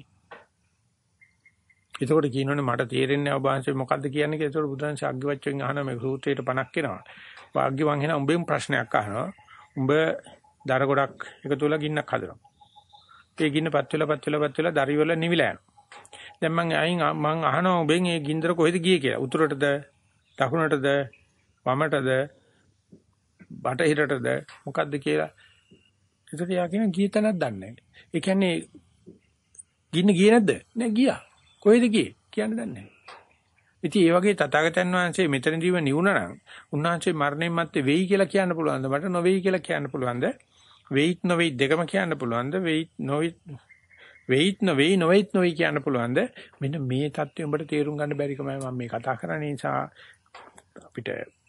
ඒකෝට කියනෝනේ මට තේරෙන්නේ නැහැ ඔබ වහන්සේ මොකද්ද කියන්නේ කියලා. ඒකෝට බුදුරජාණන් අග්ගිවච්ඡෙන් අහන මේ සූත්‍රයට 50ක් එනවා. වාග්ගි වං එන උඹෙන් ප්‍රශ්නයක් අහනවා. උඹ දර ගොඩක් එකතු වෙලා ගින්නක් හදනවා. ඒ ගින්න පත් වෙලා දරි වල නිවිලා යනවා. දැන් මම අහනවා උඹෙන් මේ ගින්දර කොහෙද ගියේ කියලා. උතුරටද දකුණටද වමටද බටහිරටද මොකද්ද කියලා. ඒකට යා කියන ගිය තැනක් දන්නේ නැහැ. ඒ කියන්නේ ගින්න ගියේ නැද්ද? නෑ ගියා. කොහෙද ගියේ? කියන්න දන්නේ නැහැ. ඉතින් ඒ වගේ තථාගතයන් වහන්සේ මෙතනදීම නිවුණා නම් උන්වහන්සේ මරණයන් මැත්තේ වෙයි කියලා කියන්න පුළුවන්ද? මට නොවේයි කියලා කියන්න පුළුවන්ද? වෙයිත් නොවේයි දෙකම කියන්න පුළුවන්ද? වෙයිත් නොවේයි කියන්න පුළුවන්ද? මෙන්න මේ தත්ත්වය උඹට තේරුම් ගන්න බැරිකමයි මම මේ කතා කරන්නේ. නිසා අපිට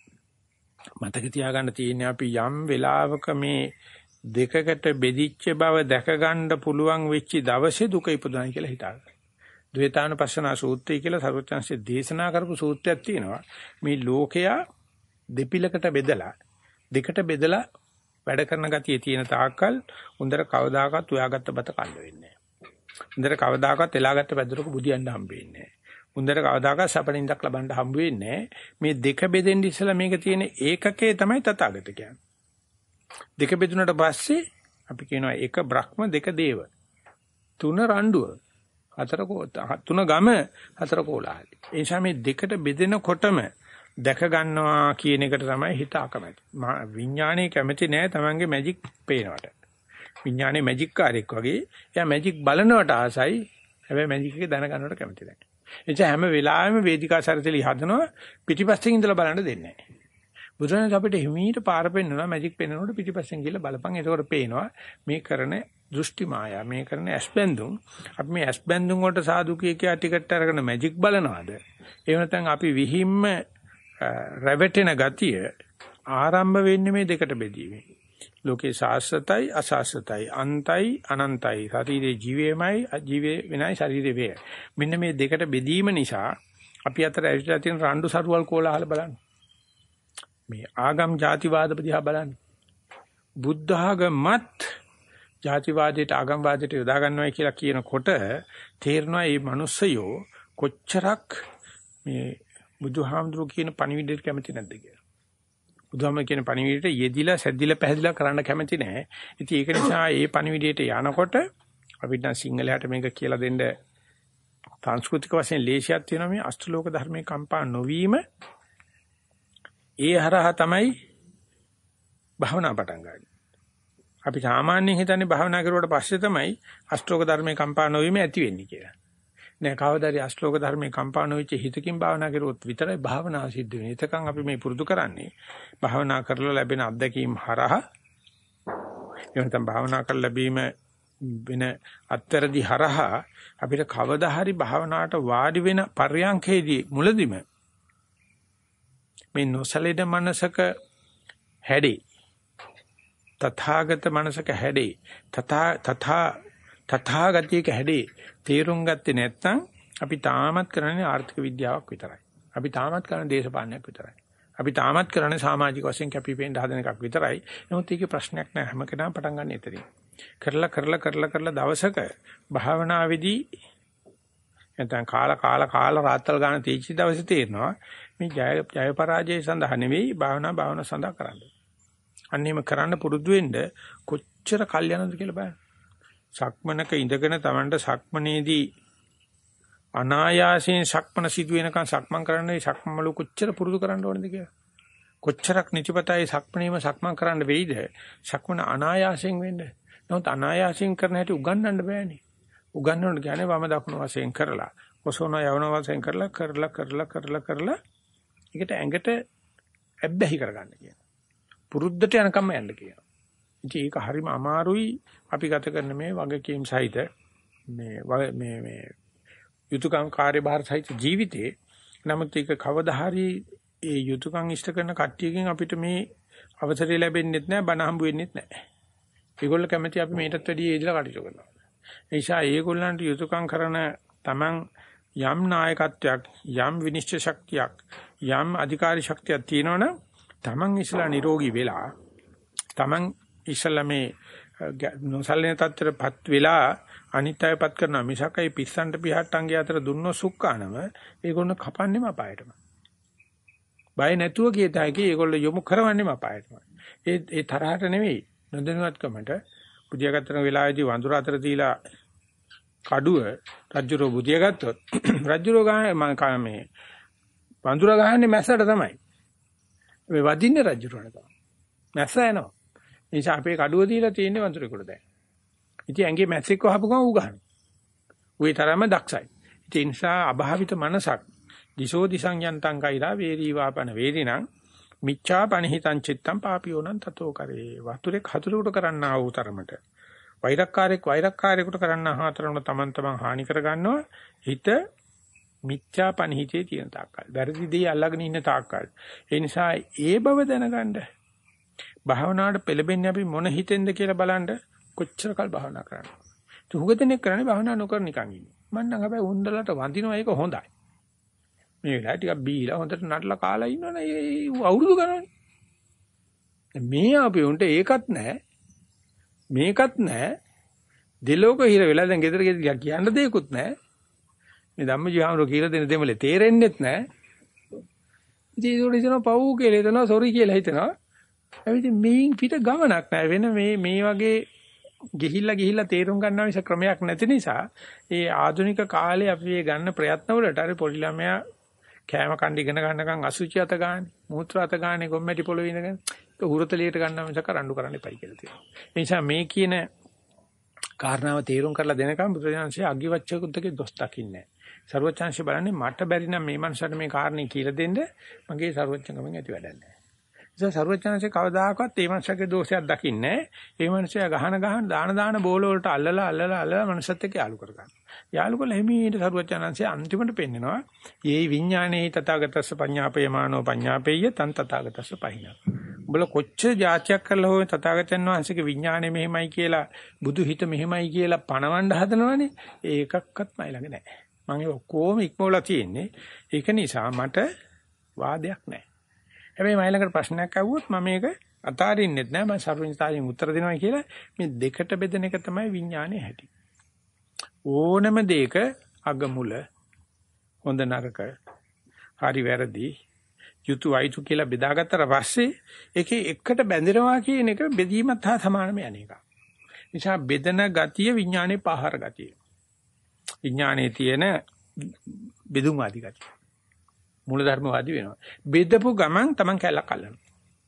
මතක තියාගන්න තියෙන්නේ අපි යම් වෙලාවක මේ දෙකකට බෙදිච්ච බව දැක ගන්න පුළුවන් වෙච්ච දවසේ දුක ඉපදුණා කියලා හිතාගන්න. ද්වේතානුපස්සනා සූත්‍රය කියලා සර්වඥාන්සේ දේශනා කරපු සූත්‍රයක් තියෙනවා. මේ ලෝකයා දෙපිලකට බෙදලා දෙකට බෙදලා වැඩ කරන ගතිය තියෙන තාක්කල් උන්දර කවදාකවත් උයාගත්ත බත කල්ල වෙන්නේ නැහැ. උන්දර කවදාකවත් එලාගත්ත පැදුරක බුදියන්න හම්බෙන්නේ නැහැ. උන්දර කවදාකවත් සපණින්දක් ලබන්න හම්බ වෙන්නේ නැහැ. මේ දෙක බෙදෙන්න ඉස්සලා මේක තියෙන ඒකකේ තමයි තථාගත කියන්නේ. දෙක බෙදුනට පස්සේ අපි කියනවා එක බ්‍රහ්ම දෙක දේව. තුන රණ්ඩුව. තුන ගම හතර කෝලහලයි. ඒ නිසා මේ දෙකට බෙදෙනකොටම දැක ගන්නවා කියන එකට තමයි හිත අකමැති. විඥානයේ කැමති නෑ Tamange මැජික් පේනවට. විඥානයේ මැජික් කාර්යයක් වගේ. එයා මැජික් බලනවට ආසයි. හැබැයි මැජික් එක දැනගන්නවට කැමති නෑ. එනිසා හැම වෙලාවෙම වේදිකා සැරසෙලි හදනවා පිටිපස්සෙන් ඉඳලා බලන්න දෙන්නේ නෑ. බුදුරජාණන් අපිට හිමීට පාර පෙන්නනවා මැජික් පෙන්නනකොට පිටිපස්සෙන් ගිහලා බලපන්. එතකොට පේනවා මේ කරන දෘෂ්ටි මායා මේ කරන ඇස්බැඳුම්. අපි මේ ඇස්බැඳුම් වලට සාදු කියා ටිකට් අරගෙන මැජික් බලනවාද? එහෙම නැත්නම් අපි විහිම්ම රැවටෙන ගතිය ආරම්භ වෙන්නේ මේ දෙකට බෙදීමෙන්. ලෝකේ සාස්වතයි අසාස්වතයි අන්තයි අනන්තයි ශරීරේ ජීවේමයි අජීවේ වෙනයි ශරීරේ වේ. මෙන්න මේ දෙකට බෙදීම නිසා අපි අතර ඇවිල්ලා තියෙන රණ්ඩු සරුවල් කෝලාහල බලන්න. මේ ආගම් ಜಾතිවාද දිහා බලන්න. බුද්ධ ආගමත් ಜಾතිවාදයට ආගම්වාදයට යොදා ගන්නවා කියලා කියනකොට තේරෙනවා මේ මිනිස්සයෝ කොච්චරක් මේ බුදුහාමුදුරු කියන පණිවිඩයට කැමති නැද්ද කියලා. බුදුහාමුදුරු කියන පණිවිඩයට යෙදිලා සැද්දිලා පැහැදිලා කරන්න කැමති නැහැ. ඉතින් ඒක නිසා මේ පණිවිඩයට යනකොට අපිට නම් සිංහලයට මේක කියලා දෙන්න සංස්කෘතික වශයෙන් ලේසියක් තියෙනවා. මේ අෂ්ටලෝක ධර්මයේ කම්පා නොවීම ඒ හරහා තමයි භාවනා පටන් ගන්න. අපි සාමාන්‍යයෙන් හිතන්නේ භාවනා කරුවට පස්සේ තමයි අෂ්ටලෝක ධර්මයේ කම්පා නොවීම ඇති වෙන්නේ කියලා. නෑ කවදාරි අෂ්ටලෝක ධර්මයේ කම්පා නොවිච්ච හිතකින් භාවනා කරුවොත් විතරයි භාවනාව සිද්ධ වෙන්නේ. එතකන් අපි මේ පුරුදු කරන්නේ භාවනා කරලා ලැබෙන අත්දැකීම් හරහා එවනතම් භාවනා කරලා ලැබීම වෙන අත්තරදි හරහා අපිට කවදා හරි භාවනාවට වාඩි වෙන පර්යංකේදී මුලදිම මේ නොසලෙන මනසක හැඩේ තථාගත මනසක හැඩේ තථාගතියක හැඩේ තේරුම් ගත්තේ නැත්නම් අපි තාමත් කරන්නේ ආර්ථික විද්‍යාවක් විතරයි. අපි තාමත් කරන්නේ දේශපාලනයක් විතරයි. අපි තාමත් කරන්නේ සමාජික වශයෙන් කැපිපෙන්න හදන එකක් විතරයි. නමුත් ඒකේ ප්‍රශ්නයක් නෑ. හැම කෙනාම පටන් ගන්න එතනින්. කරලා දවසක භාවනාවේදී නැත්නම් කාලා රාත්තල් ගන්න තීචි දවසේ තේරෙනවා මේ ජය පරාජය සඳහා නෙවෙයි භාවනා සඳහා කරන්නේ. අන්නේම කරන්න පුරුදු වෙන්න කොච්චර කල් යනද කියලා බලන්න. සක්මනක ඉඳගෙන Tamanට සක්මනේදී අනායාසයෙන් සක්මන සිදු වෙනකන් සක්මන් කරන්නේ සක්මමලු කොච්චර පුරුදු කරන්න ඕනද කියලා. කොච්චරක් නිතිපතයි සක්මනේම සක්මන් කරන්න වෙයිද? සක්මන අනායාසයෙන් වෙන්න. නමුත් අනායාසයෙන් කරන හැටි උගන්වන්න බෑනේ. උගන්වන්න කියන්නේ වම දකුණු වශයෙන් කරලා, ඔසවන යවන වශයෙන් කරලා ඒකට ඇඟට ඇබ්බැහි කරගන්න කියන. පුරුද්දට යනකම් යන්න කියන. ඉතින් ඒක හරිම අමාරුයි අපි ගත කරන මේ වගකීම් සහිත මේ යුතුයකම් කාර්යභාර සහිත ජීවිතේ. නමුත් ඒක කවදා හරි ඒ යුතුයකම් ඉෂ්ට කරන කට්ටියකින් අපිට මේ අවසරය ලැබෙන්නේ නැහැ, බණ හම්බ වෙන්නේ නැහැ. ඒගොල්ලෝ කැමති අපි මේකටත් වැඩිය ඉදලා කටයුතු කරනවා. ඒ නිසා ඒගොල්ලන්ට යුතුයකම් කරන Taman යම් නායකත්වයක්, යම් විනිශ්චය ශක්තියක්, යම් අධිකාරී ශක්තියක් තියෙනවනම් Taman ඉස්සලා නිරෝගී වෙලා Taman ඉස්සලා මේ නොසලින තත්ත්වයටපත් වෙලා අනිත් අයපත් කරනවා. මිසකයි පිස්සන්ට පිහට්ටන්ගේ අතර දුන්නො සුක්කානම ඒගොල්ලෝ කපන්නේම අපායටම. බය නැතුව කියතයි ඒගොල්ලෝ යොමු කරවන්නේම අපායටම. ඒ තරහට නෙවෙයි නොදැනුවත්කමට බුදියාගත්තන වෙලාවේදී වඳුර අතර තියලා කඩුව රජුරෝ බුදියාගත්තොත් රජුරෝ ගහන්නේ මේ වඳුර ගහන්නේ මැස්සට තමයි. මේ වදින්නේ රජුරෝනේ තමයි. මැස්ස එනවා. ඒ නිසා අපේ කඩුව දීලා තියෙන්නේ වඳුරෙකුට දැන්. ඉතින් ඇඟේ මැස්සෙක් වහපු ගමන් ඌ ගහනවා. ඌේ තරම දක්ෂයි. ඒ නිසා අභාවිත මනසක් දිසෝ දිසං යන්තං කෛරා වේරී වාපන වේරිණං මිච්ඡා පනිහිතං චිත්තං පාපියෝනං තතෝ කරේ. වතුරේ හතුරුට කරන්නා වූ තරමට වෛරක්කාරයෙකුට කරන්නා හතරම තමන් හානි කර ගන්නවා. හිත මිච්ඡා පනිහිතේ තියෙන තාක්කල්. වැරදි දේ අල්ලගෙන ඉන්න තාක්කල්. ඒ නිසා ඒ බව දැනගන්න භාවනාවට පෙළඹෙන්නේ අපි මොන හිතෙන්ද කියලා බලන්න කොච්චර කල් භාවනා කරන්නේ. තුහුගතෙනෙක් කරන්නේ භාවනා නොකර නිකන් ඉන්නේ. මම නම් හැබැයි උන්දලට වඳිනවා ඒක හොඳයි. මේ වෙලාව ටිකක් බීලා හොඳට නටලා කාලා ඉන්නවනේ ඒ අවුරුදු ගණන්. මේ අපි උන්ට ඒකත් නැහැ. මේකත් නැහැ. දෙලෝක හිර වෙලා දැන් ගෙදර ගෙදර කියන්න දෙයක්වත් නැහැ. මේ ධම්මජීවහමර කියලා දෙන දෙමලේ තේරෙන්නෙත් නැහැ. ඉතින් ඒක හිතනවා පව් කියලා හිතනවා සෝරි කියලා හිතනවා. හැබැයි මේන් පිට ගමනක් නැහැ. වෙන මේ වගේ ගිහිල්ලා තේරුම් ගන්නා විශේෂ ක්‍රමයක් නැති නිසා ඒ ආධුනික කාලේ අපි මේ ගන්න ප්‍රයත්න වලට අර පොඩි ළමයා කෑම කන්න ඉගෙන ගන්නකම් අසුචි අත ගන්න, මූත්‍ර අත ගන්න, ගොම්මැටි පොළවේ ඉඳගෙන ඒක හුරතලියට ගන්නවා මිසක රණ්ඩු කරන්න එපයි කියලා තියෙනවා. ඒ නිසා මේ කියන කාරණාව තේරුම් කරලා දෙනකම් බුදුරජාණන්සේ අග්ගිවච්ඡකුද්දගේ දොස් දකින්නේ නැහැ. සර්වචන්ශය බලන්නේ මට බැරි නම් මේ මනුස්සයාට මේ කාරණේ කියලා දෙන්න මගේ සර්වචන්කමෙන් ඇති වැඩක් නැහැ. ඒ සර්වචන්ශය කවදාකවත් මේ මනුස්සයාගේ දෝෂයක් දකින්නේ නැහැ. මේ මනුස්සයා ගහන දාන බෝල වලට අල්ලලා මනුස්සත් එක්ක යාළු කරගන්නවා. යාළු කළ හිමීට සර්වචන්ශය අන්තිමට පෙන්නනවා. "යේ විඥානේ තථාගතස්ස පඤ්ඤාපේයමානෝ පඤ්ඤාපේය තන් තථාගතස්ස පහින." උඹලා කොච්චර જાතියක් කරලා හොය තථාගතයන් වහන්සේගේ විඥානේ මෙහෙමයි කියලා බුදු හිත මෙහෙමයි කියලා පණවන්න හදනවනේ. ඒකක්වත් මයි ළඟ නැහැ. මම ඒ ඔක්කොම ඉක්මවලා තියෙන්නේ. ඒක නිසා මට වාදයක් නැහැ. හැබැයි මයි ළඟට ප්‍රශ්නයක් ආවොත් මම මේක අතාරින්නෙත් නැහැ. මම සර්වඥතාවයෙන් උත්තර දෙනවා කියලා මේ දෙකට බෙදෙන එක තමයි විඥානේ හැටි. ඕනම දෙයක අගමුල හොඳ නරක හරි වැරදි යුතු අයුතු කියලා බෙදාගත්තට පස්සේ ඒකේ එකට බැඳෙනවා කියන එක බෙදීමත් හා සමානම යන එක. නිසා බෙදන ගතිය විඥානේ පහර ගතිය. විඥානේ තියෙන බෙදුම්වාදී ගතිය. මූලධර්මවාදී වෙනවා. බෙදපු ගමන් Taman කැලක් අල්ලනවා.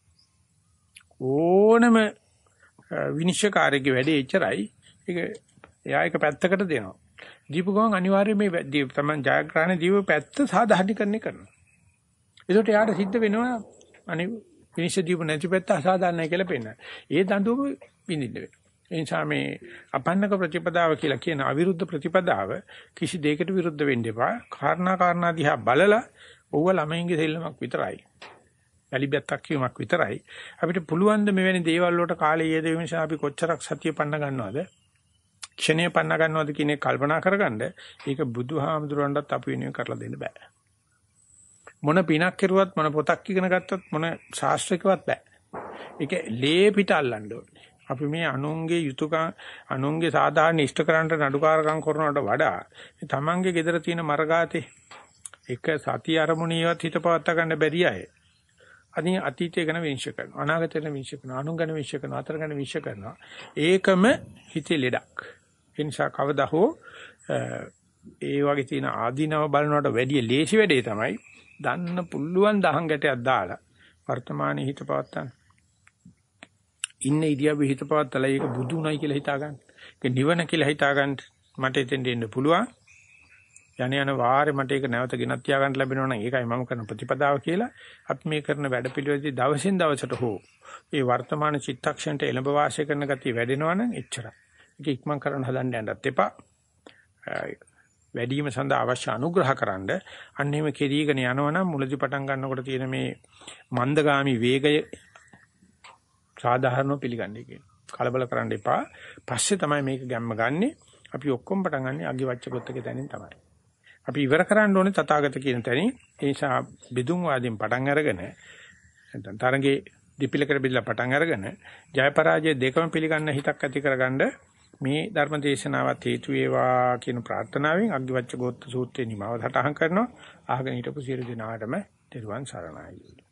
ඕනම විනිශ්චයකාරයෙක්ගේ වැඩේ එච්චරයි. ඒක එයා එක පැත්තකට දෙනවා. දීපු ගමන් අනිවාර්යයෙන් මේ Taman ජයග්‍රහණ දීපු පැත්ත සාධාරණීකරණය කරනවා. ඒකට යාට සිද්ධ වෙනවා විනිශ්චය දීපු නැති පැත්ත අසාධාරණයි කියලා පෙන්නන. ඒ දඬුවම විඳින්න වෙනවා. ඒ නිසා මේ අපන්නක ප්‍රතිපදාව කියලා කියන අවිරුද්ධ ප්‍රතිපදාව කිසි දෙයකට විරුද්ධ වෙන්න එපා. කාරණා දිහා බලලා ඕව ළමයින්ගේ දෙල්ලමක් විතරයි. වැලිබැත්තක් කියමක් විතරයි. අපිට පුළුවන් ද මෙවැනි දේවල් වලට කාලය යෙදවීම නිසා අපි කොච්චරක් සතිය පන්න ගන්නවද? ක්ෂණය පන්න ගන්නවද කියන එක කල්පනා කරගන්න. ඒක බුදුහාමුදුරන්ටත් අපි වෙනුවෙන් කරලා දෙන්න බෑ. මොන පිනක් කෙරුවත් මොන පොතක් ඉගෙන ගත්තත් මොන ශාස්ත්‍රිකවත් බෑ. ඒක ලේ පිට අල්ලන්න ඕනේ. අපි මේ අනුන්ගේ යුතුයකම් අනුන්ගේ සාධාරණ ඉෂ්ට කරන්නට නඩුකාරකම් කරනවට වඩා තමන්ගේ gedara තියෙන මරගාතේ එක සතිය අරමුණියවත් හිත පවත්වා ගන්න බැරි අය. අදින් අතීතය ගැන විශ්ය කරනවා. අනාගතය ගැන විශ්ය කරනවා. අනුන් ගැන විශ්ය කරනවා. අතර ගැන විශ්ය කරනවා. ඒකම හිතේ ලෙඩක්. ඒ නිසා කවදා හෝ ඒ වගේ තියෙන ආදීනව බලනවට වැඩිය ලේසි වැඩේ තමයි දන්න පුළුවන් දහං ගැටයක් දාලා වර්තමානයේ හිත පවත්තන්න. ඉන්න ඉදියාවේ හිත පවත්තලා ඒක බුදුුණයි කියලා හිතා ගන්න. ඒක නිවන කියලා හිතා ගන්න. මට එතෙන් දෙන්න පුළුවන්. යන වාරේ මට ඒක නැවත ගෙනත් තියා ගන්න ලැබෙනවා නම් ඒකයි මම කරන ප්‍රතිපදාව කියලා. අපි මේ කරන වැඩපිළිවෙලදී දවසින් දවසට හෝ ඒ වර්තමාන චිත්තක්ෂණයට එළඹ වාසය කරන ගතිය වැඩෙනවා නම් එච්චරයි. ඒක ඉක්මන් කරන්න හදන්න යන්නත් එපා. වැඩිම සඳහා අවශ්‍ය අනුග්‍රහකරනද අන්න එහෙම කෙරීගෙන යනවනම් මුලදි පටන් ගන්නකොට තියෙන මේ මන්දගාමි වේගය සාධාරණව පිළිගන්නේ කියනවා. කලබල කරන්න එපා. පස්සේ තමයි මේක ගැම්ම ගන්නෙ. අපි ඔක්කොම පටන් ගන්නෙ අගිවච්ඡකොත්තක තැනින් තමයි. අපි ඉවර කරන්න ඕනේ තථාගත කියන තැනින්. ඒ නිසා බෙදුම් වාදයෙන් පටන් අරගෙන නැත්නම් තරංගේ දිපිලකට බෙදලා පටන් අරගෙන ජය පරාජය දෙකම පිළිගන්න හිතක් ඇති කරගන්න මේ ධර්ම දේශනාවත් හේතු වේවා කියන ප්‍රාර්ථනාවෙන් අග්ගිවච්ඡ ගෝත්‍ර සූත්‍රේ නිමාව සටහන් කරනවා. අහගෙන හිටපු සියලු දෙනාටම තෙරුවන් සරණයි.